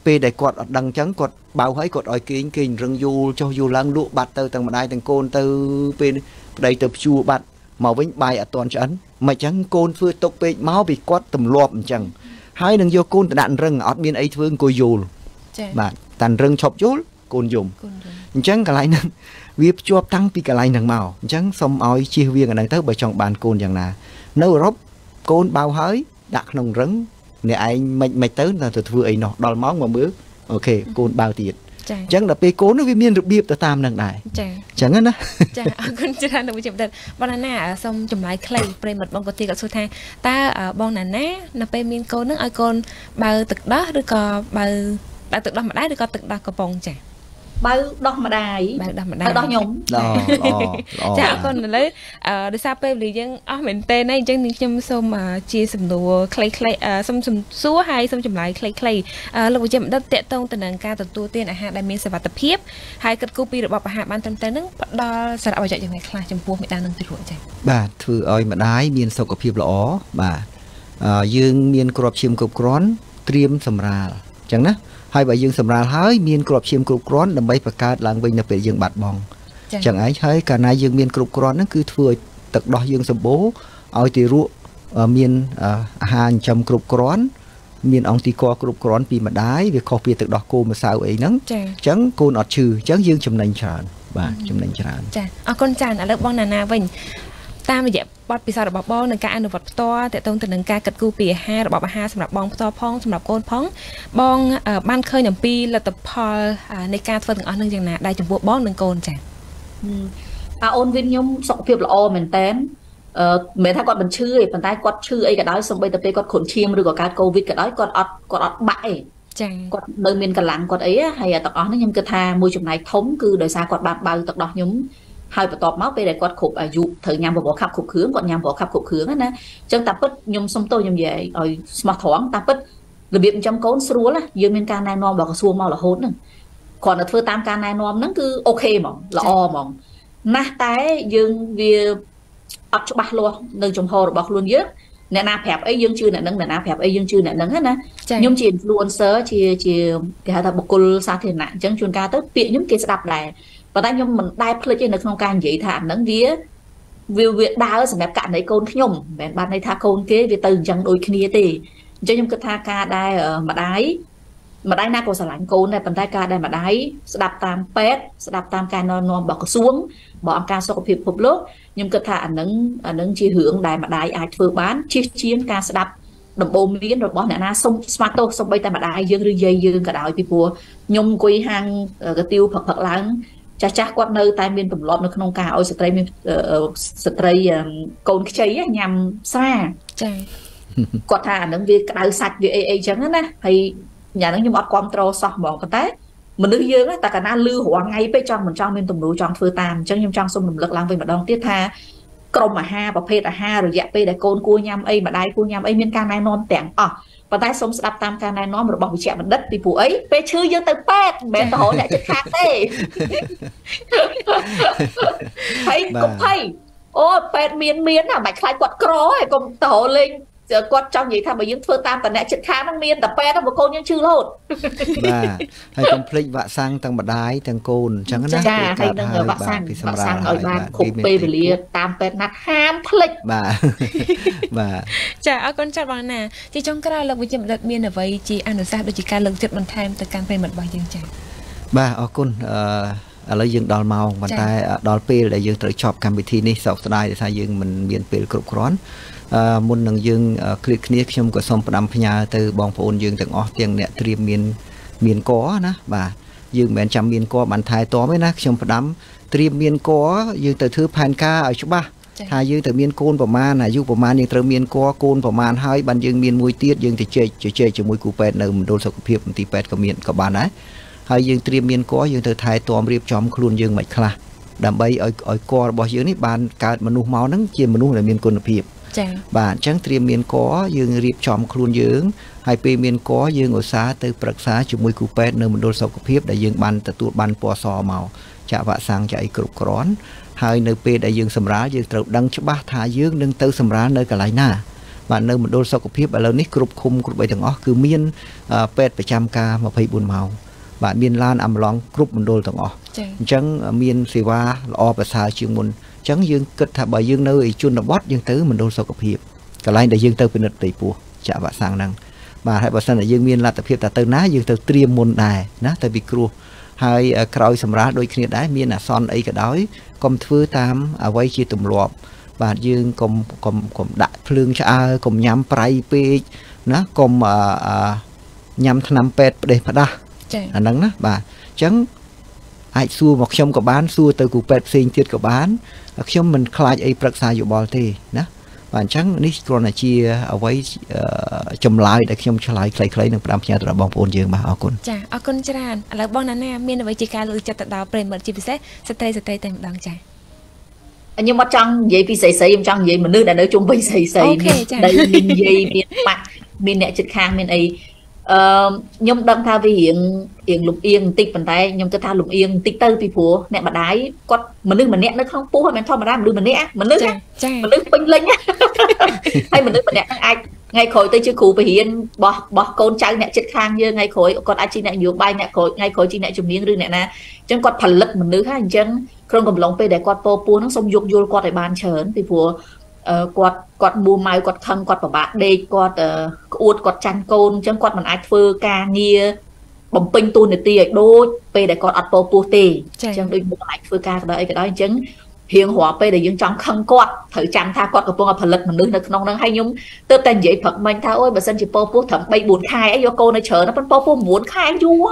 ពេលដែលគាត់អត់ដឹងអញ្ចឹងគាត់បើឲ្យគាត់ឲ្យគេងគេងរឹងយូរចុះយូរឡើងលក់បាត់ទៅទាំងម្ដាយទាំងកូនទៅពេលប្តីទៅព្យួរបាត់មកវិញបាយអត់ទាន់ឆ្អិនមិនអញ្ចឹងកូនធ្វើទុកពេកមកពីគាត់ទម្លាប់អញ្ចឹងហើយនឹងយកកូនទៅដាក់រឹងអត់មានអីធ្វើអង្គុយយល់បាទតាន់រឹងឈប់យល់កូនយំអញ្ចឹងកន្លែងហ្នឹងវាភ្ជាប់តាំងពីកន្លែងហ្នឹងមកអញ្ចឹងសូមឲ្យជៀសវាងអាហ្នឹងទៅបើចង់បានកូនយ៉ាងណានៅអឺរ៉ុបកូនបៅហើយដាក់ក្នុងរឹងអ្នកឯងមិនមិនទៅទៅធ្វើអីនោះដល់ម៉ោងមកមើលអូខេកូនបៅទៀតអញ្ចឹងដល់ពេលកូនវាមានរបៀបទៅតាមហ្នឹងដែរចាអញ្ចឹងណាចាអរគុណច្រើនលោកវិជ្ជបណ្ឌិតបងណាណាសូមចម្លើយខ្លីប្រិមត្តបងក៏ទីក៏សួរថាតើបងណាណានៅពេលមានកូនហ្នឹងឲ្យកូនបើទឹកដោះឬក៏បើបើទឹកដោះម្ដាយឬក៏ទឹកដោះកំប៉ុងចាបើដោះម្ដាយបើដោះម្ដាយដោះខ្ញុំល្អល្អចាអរគុណឥឡូវអឺដោយសារពេលវេលាយើងអស់មែនតើអញ្ចឹងខ្ញុំសូមជាសំណួរខ្លីៗសូមសួរហើយសូមចម្លើយខ្លីៗលោកវិជ្ជបណ្ឌិតតកតងទៅនឹងការទទួលទានអាហារដែលមានសុវត្ថិភាពហើយគិតគូរពីរបបអាហារបានត្រឹមត្រូវនឹងផ្ដល់សារៈប្រយោជន៍យ៉ាងណាខ្លះចំពោះមេដានឹងទីរួចចា៎បាទធ្វើឲ្យម្ដាយមានសុខភាពល្អបាទយើងមានគ្រាប់ឈាមគ្រប់គ្រាន់ត្រៀមសម្រាលអញ្ចឹងណាហើយបើយើងសម្រាលហើយមានគ្រាប់ឈាមគ្រប់គ្រាន់ដើម្បីបង្កើតឡើងវិញនៅពេលយើងបាត់បង់អញ្ចឹងឯងហើយកាលណាយើងមានគ្រប់គ្រាន់ហ្នឹងគឺធ្វើឲ្យទឹកដោះយើងសម្បូរឲ្យទារកមានអាហារចិញ្ចឹមគ្រប់គ្រាន់មានអង្គទីកគ្រប់គ្រាន់ពីម្ដាយវាខុសពីទឹកដោះគោម្សៅអីហ្នឹងអញ្ចឹងកូនអត់ឈឺអញ្ចឹងយើងចំណេញច្រើនបាទចំណេញច្រើនចាអរគុណច្រើនឥឡូវបងណាណាវិញតាមរយៈបទពិសោធន៍របស់បងនិងការអនុវត្តផ្ទាល់តទៅទៅនឹងការកាត់គូពីអាហាររបបអាហារសម្រាប់បងផ្ទាល់ផងសម្រាប់កូនផងបងបានឃើញអំពីលទ្ធផលនៃការធ្វើទាំងអស់នឹងយ៉ាងណាដែរចំពោះបងនិងកូនចា៎អាអូនវិញខ្ញុំសុខភាពល្អមែនតើអឺមិនថាគាត់មិនឈឺទេប៉ុន្តែគាត់ឈឺអីក៏ដោយសូម្បីតែពេលគាត់គ្រុនឈាមឬក៏កើតកូវីដក៏ដោយគាត់អត់គាត់អត់បាក់ទេចា៎គាត់នៅមានកម្លាំងគាត់អីហើយទាំងអស់នេះខ្ញុំគិតថាមួយចំណែកធំគឺដោយសារគាត់បានបើទឹកដោះខ្ញុំហើយបន្ទាប់មកពេលដែលគាត់គ្រប់អាយុត្រូវញ៉ាំបបរខាប់គ្រប់គ្រឿងគាត់ញ៉ាំបបរខាប់គ្រប់គ្រឿងណាអញ្ចឹងតាពិតខ្ញុំសុំទោសខ្ញុំនិយាយឲ្យស្មោះត្រង់តាពិតរបៀបចិញ្ចឹមកូនស្រួលណាយើងមានការណែនាំរបស់ក្រសួងមករហូតហ្នឹងគ្រាន់តែធ្វើតាមការណែនាំហ្នឹងគឺអូខេហ្មងល្អហ្មងណាស់តែយើងវាអត់ច្បាស់លាស់នៅចំហរបស់ខ្លួនយើងអ្នកណាប្រាប់អីយើងជឿអ្នកហ្នឹងអ្នកណាប្រាប់អីយើងជឿអ្នកហ្នឹងណាខ្ញុំជា influencer ជាជាគេហៅថាបុគ្គលសាធារណៈអញ្ចឹងជួនកាលទៅពាក្យខ្ញុំគេស្ដាប់ដែរប៉ុន្តែខ្ញុំមិនដែលភ្លេចទេនៅក្នុងការនិយាយថាអាហ្នឹងវាវាវាដើរសម្រាប់ករណីកូនខ្ញុំមិនមែនបានន័យថាកូនគេវាទៅអញ្ចឹងដូចគ្នាទេអញ្ចឹងខ្ញុំគិតថាការដែលម្ដាយម្ដាយណាក៏ស្រឡាញ់កូនដែរប៉ុន្តែការដែលម្ដាយស្ដាប់តាមពេទ្យស្ដាប់តាមការណែនាំរបស់ក្រសួងរបស់អង្គការសុខភាពពិភពលោកខ្ញុំគិតថាអាហ្នឹងអាហ្នឹងជារឿងដែលម្ដាយអាចធ្វើបានជៀសជាងការស្ដាប់ដំបូងមានរបស់អ្នកណាសុំស្មាតទោសសំបីតែម្ដាយយើងឬយាយយើងក៏ដោយពីព្រោះខ្ញុំអង្គុយហាងកាទៀវផឹកផឹកឡើងចាស់ចាស់គាត់នៅតែមានទម្លាប់នៅក្នុងការឲ្យស្ត្រីមានស្ត្រីកូនខ្ចីញ៉ាំស្រាចាគាត់ថាអានឹងវាក្តៅសាច់វាអីអីចឹងណាហើយយ៉ាងហ្នឹងខ្ញុំអត់គ្រប់ត្រូលសោះហ្មងប៉ុន្តែមនុស្សយើងតែកាលណាលឺរាល់ថ្ងៃពេកចង់មិនចង់មានទំនួលចង់ធ្វើតាមអញ្ចឹងខ្ញុំចង់សូមរំលឹកឡើងវិញម្ដងទៀតថាក្រុមអាហារប្រភេទអាហាររយៈពេលដែលកូនគួរញ៉ាំអីម្ដាយគួរញ៉ាំអីមានការណែនាំទាំងអស់ប៉ុន្តែសូមស្ដាប់តាមការណែនាំរបស់វិជ្ជបណ្ឌិតពីព្រោះអីពេលឈឺយើងទៅពេទ្យមិនមែនទៅរកអ្នកជិតខាងទេហើយកុំភ័យអូពេទ្យមានមានណាមិនខ្លាចគាត់ក្រហើយកុំទៅរកលេងគាត់ចង់និយាយថាបើយើងធ្វើតាមតំណែងចិត្តខាងហ្នឹងមានតែពេទ្យហ្នឹងបើកូនយើងឈឺរហូតបាទហើយកុំភ្លេចវ៉ាក់សាំងទាំងម្ដាយទាំងកូនអញ្ចឹងណាចាហើយនឹងវ៉ាក់សាំងវ៉ាក់សាំងឲ្យបានគ្រប់ពេលវេលាតាមពេទ្យណាត់ហាមភ្លេចបាទបាទចាអរគុណចាស់បងណាជាចុងក្រោយលោកវិជ្ជបណ្ឌិតមានអ្វីជាអនុសាសន៍ដូចជាការលើកចិត្តបន្ថែមទៅកាន់ប្រិមិត្តរបស់យើងចា៎បាទអរគុណអឺឥឡូវយើងដល់ម៉ោងប៉ុន្តែដល់ពេលដែលយើងត្រូវចប់កម្មវិធីនេះសោកស្ដាយដោយសារយើងមិនមានពេលគ្រប់គ្រាន់អឺមុននឹងយើងឃ្លាតគ្នាខ្ញុំក៏សូមផ្ដាំផ្ញើទៅបងប្អូនយើងទាំងអស់ទាំងអ្នកត្រៀមមានមានកណាបាទយើងមិនមែនចាំមានកបានថែទាំទេណាខ្ញុំផ្ដាំត្រៀមមានកយើងទៅធ្វើផែនការឲ្យច្បាស់ថាយើងទៅមានកូនប្រមាណអាយុប្រមាណយើងត្រូវមានកកូនប្រមាណហើយបានយើងមានមួយទៀតយើងទៅជែកជជែកជាមួយគ្រូពេទ្យនៅមណ្ឌលសុខភាពមន្ទីរពេទ្យក៏មានក៏បានដែរហើយយើងត្រៀមមានកយើងទៅថែទាំរៀបចំខ្លួនយើងមិនខ្លះដើម្បីឲ្យឲ្យករបស់យើងនេះបានកើតមនុស្សមកហ្នឹងជាមនុស្សដែលមានគុណភាពចា៎បាទអញ្ចឹងត្រៀមមានកយើងរៀបចំខ្លួនយើងហើយពេលមានកយើងឧស្សាហ៍ទៅប្រឹក្សាជាមួយគ្រូពេទ្យនៅមណ្ឌលសុខភាពដែលយើងបានទទួលបានពណ៌សមកចាក់វ៉ាក់សាំងចាក់អីគ្រប់គ្រាន់ហើយនៅពេលដែលយើងសម្រាលយើងត្រូវដឹងច្បាស់ថាយើងនឹងទៅសម្រាលនៅកន្លែងណា bạn nơi một đôi sau cục hiệp ở lớn nít group khung group bảy tầng ó cứ miên pet phải trăm ca mà phải buồn màu bạn miên lan âm long group một đôi tầng ó chẳng miên xì va o và xa chương môn chẳng dương kết thả bởi dương nơi chun là bót dương tứ mình đôi sau cục hiệp cả lại để dương tứ bên tây pua chả bạn sang năng mà hãy bảo sân là dương miên là tập hiệp ta tơ ná dương tứ triêm môn đài ná tại vì cua hai còi sầm rá đôi khi đá miên là son ấy cả đói com thứ tám ở quay chia tùm lọp và dương com com com đại phương cha com nhắm prai pe nó com nhắm năm pet để phát ra là nắng đó bà trắng ai xua một trong của bán xua từ cụ pet sinh tiết của bán trong mình khai ấy bậc sai dụ bò thì đó và trắng nít còn là chia ở quay chồng lại để trong cho lại khai khai được làm nhà từ bong ôn dương mà ở con chà ở con tràn là bong nè nè miền với chị ca lựa chọn đào bền mật chi phí sẽ sẽ sẽ tây tây đằng chà nhưng mà trong vậy vì sấy sấy em trong vậy mà nước đã nói chung với sấy sấy đây miền gì miền mặt miền nẹt chật khang miền ấy nhung đăng thao vì hiện hiện lục yên tích bàn tay nhung cứ thao lục yên tích tư vì phù nẹt mà đái quát mà nước mà nẹt nó không phù hay mình thôi mà ra mà nước mà nẹt mà nước mà nước binh linh hay mà nước mà nẹt ai ngay khỏi tới chưa cụ về hiện bỏ bỏ con trai nẹt chật khang như ngay khỏi còn ai chi nẹt nhiều bay nẹt khỏi ngay khỏi chi nẹt chùm miếng rư nẹt nè chân quát phần lực mà nước hay chân không cầm lông pe để quạt po po nó xong dục vô quạt để bàn chởn thì phù quạt quạt bùa mai quạt thân quạt bảo bạc đây quạt uột quạt chăn côn chân quạt mình ai phơ ca nia bấm pin tu này tì đôi pe để quạt ắt po po tì chân đôi bùa ai phơ ca cái đó cái đó chân hiện hóa pe để dương trong khăn quạt thử chăn tha quạt của phong phần lực mình nước nó non đang hay nhung tớ tên dễ phật mình tha ôi bà sân chỉ po po thẩm bay buồn khai ấy do cô này chờ nó vẫn po po muốn khai vua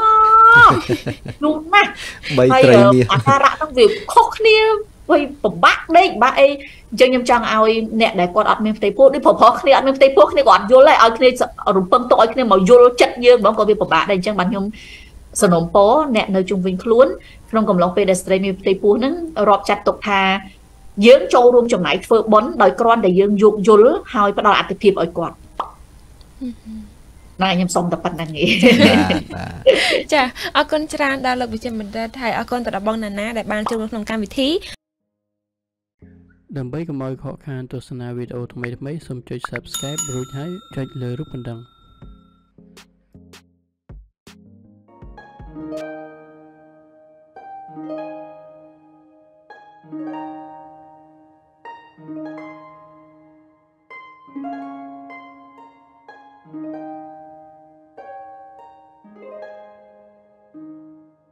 luôn mà bay trời ơi ta rạ trong việc khóc nia vậy bác đấy bác ấy chân nhâm trang ao nè để quạt ăn miếng tây po đi phở phở này ăn miếng tây po này quạt vô lại ao này ở rụng băng tội này màu vô chất dương bóng có việc bác đây chân bạn nhung sờ nôm po nè nơi trung vinh luôn trong cầm lòng pedestrian miếng tây po nắng rọp chặt tục thà dưỡng châu luôn trong này phơi bón đòi con để dưỡng dụng vô lứa hai bắt đầu ăn thịt thịt ở quạt này nhâm xong tập bản năng nghỉ chà ở con tràn đã là bị cho mình ra thầy ở con tập bong nà ná để ban trong trong cam vị thí đừng bấy cái môi khó khăn tôi xem video của mấy mấy xong chơi subscribe rồi hãy chơi lời rút bình đẳng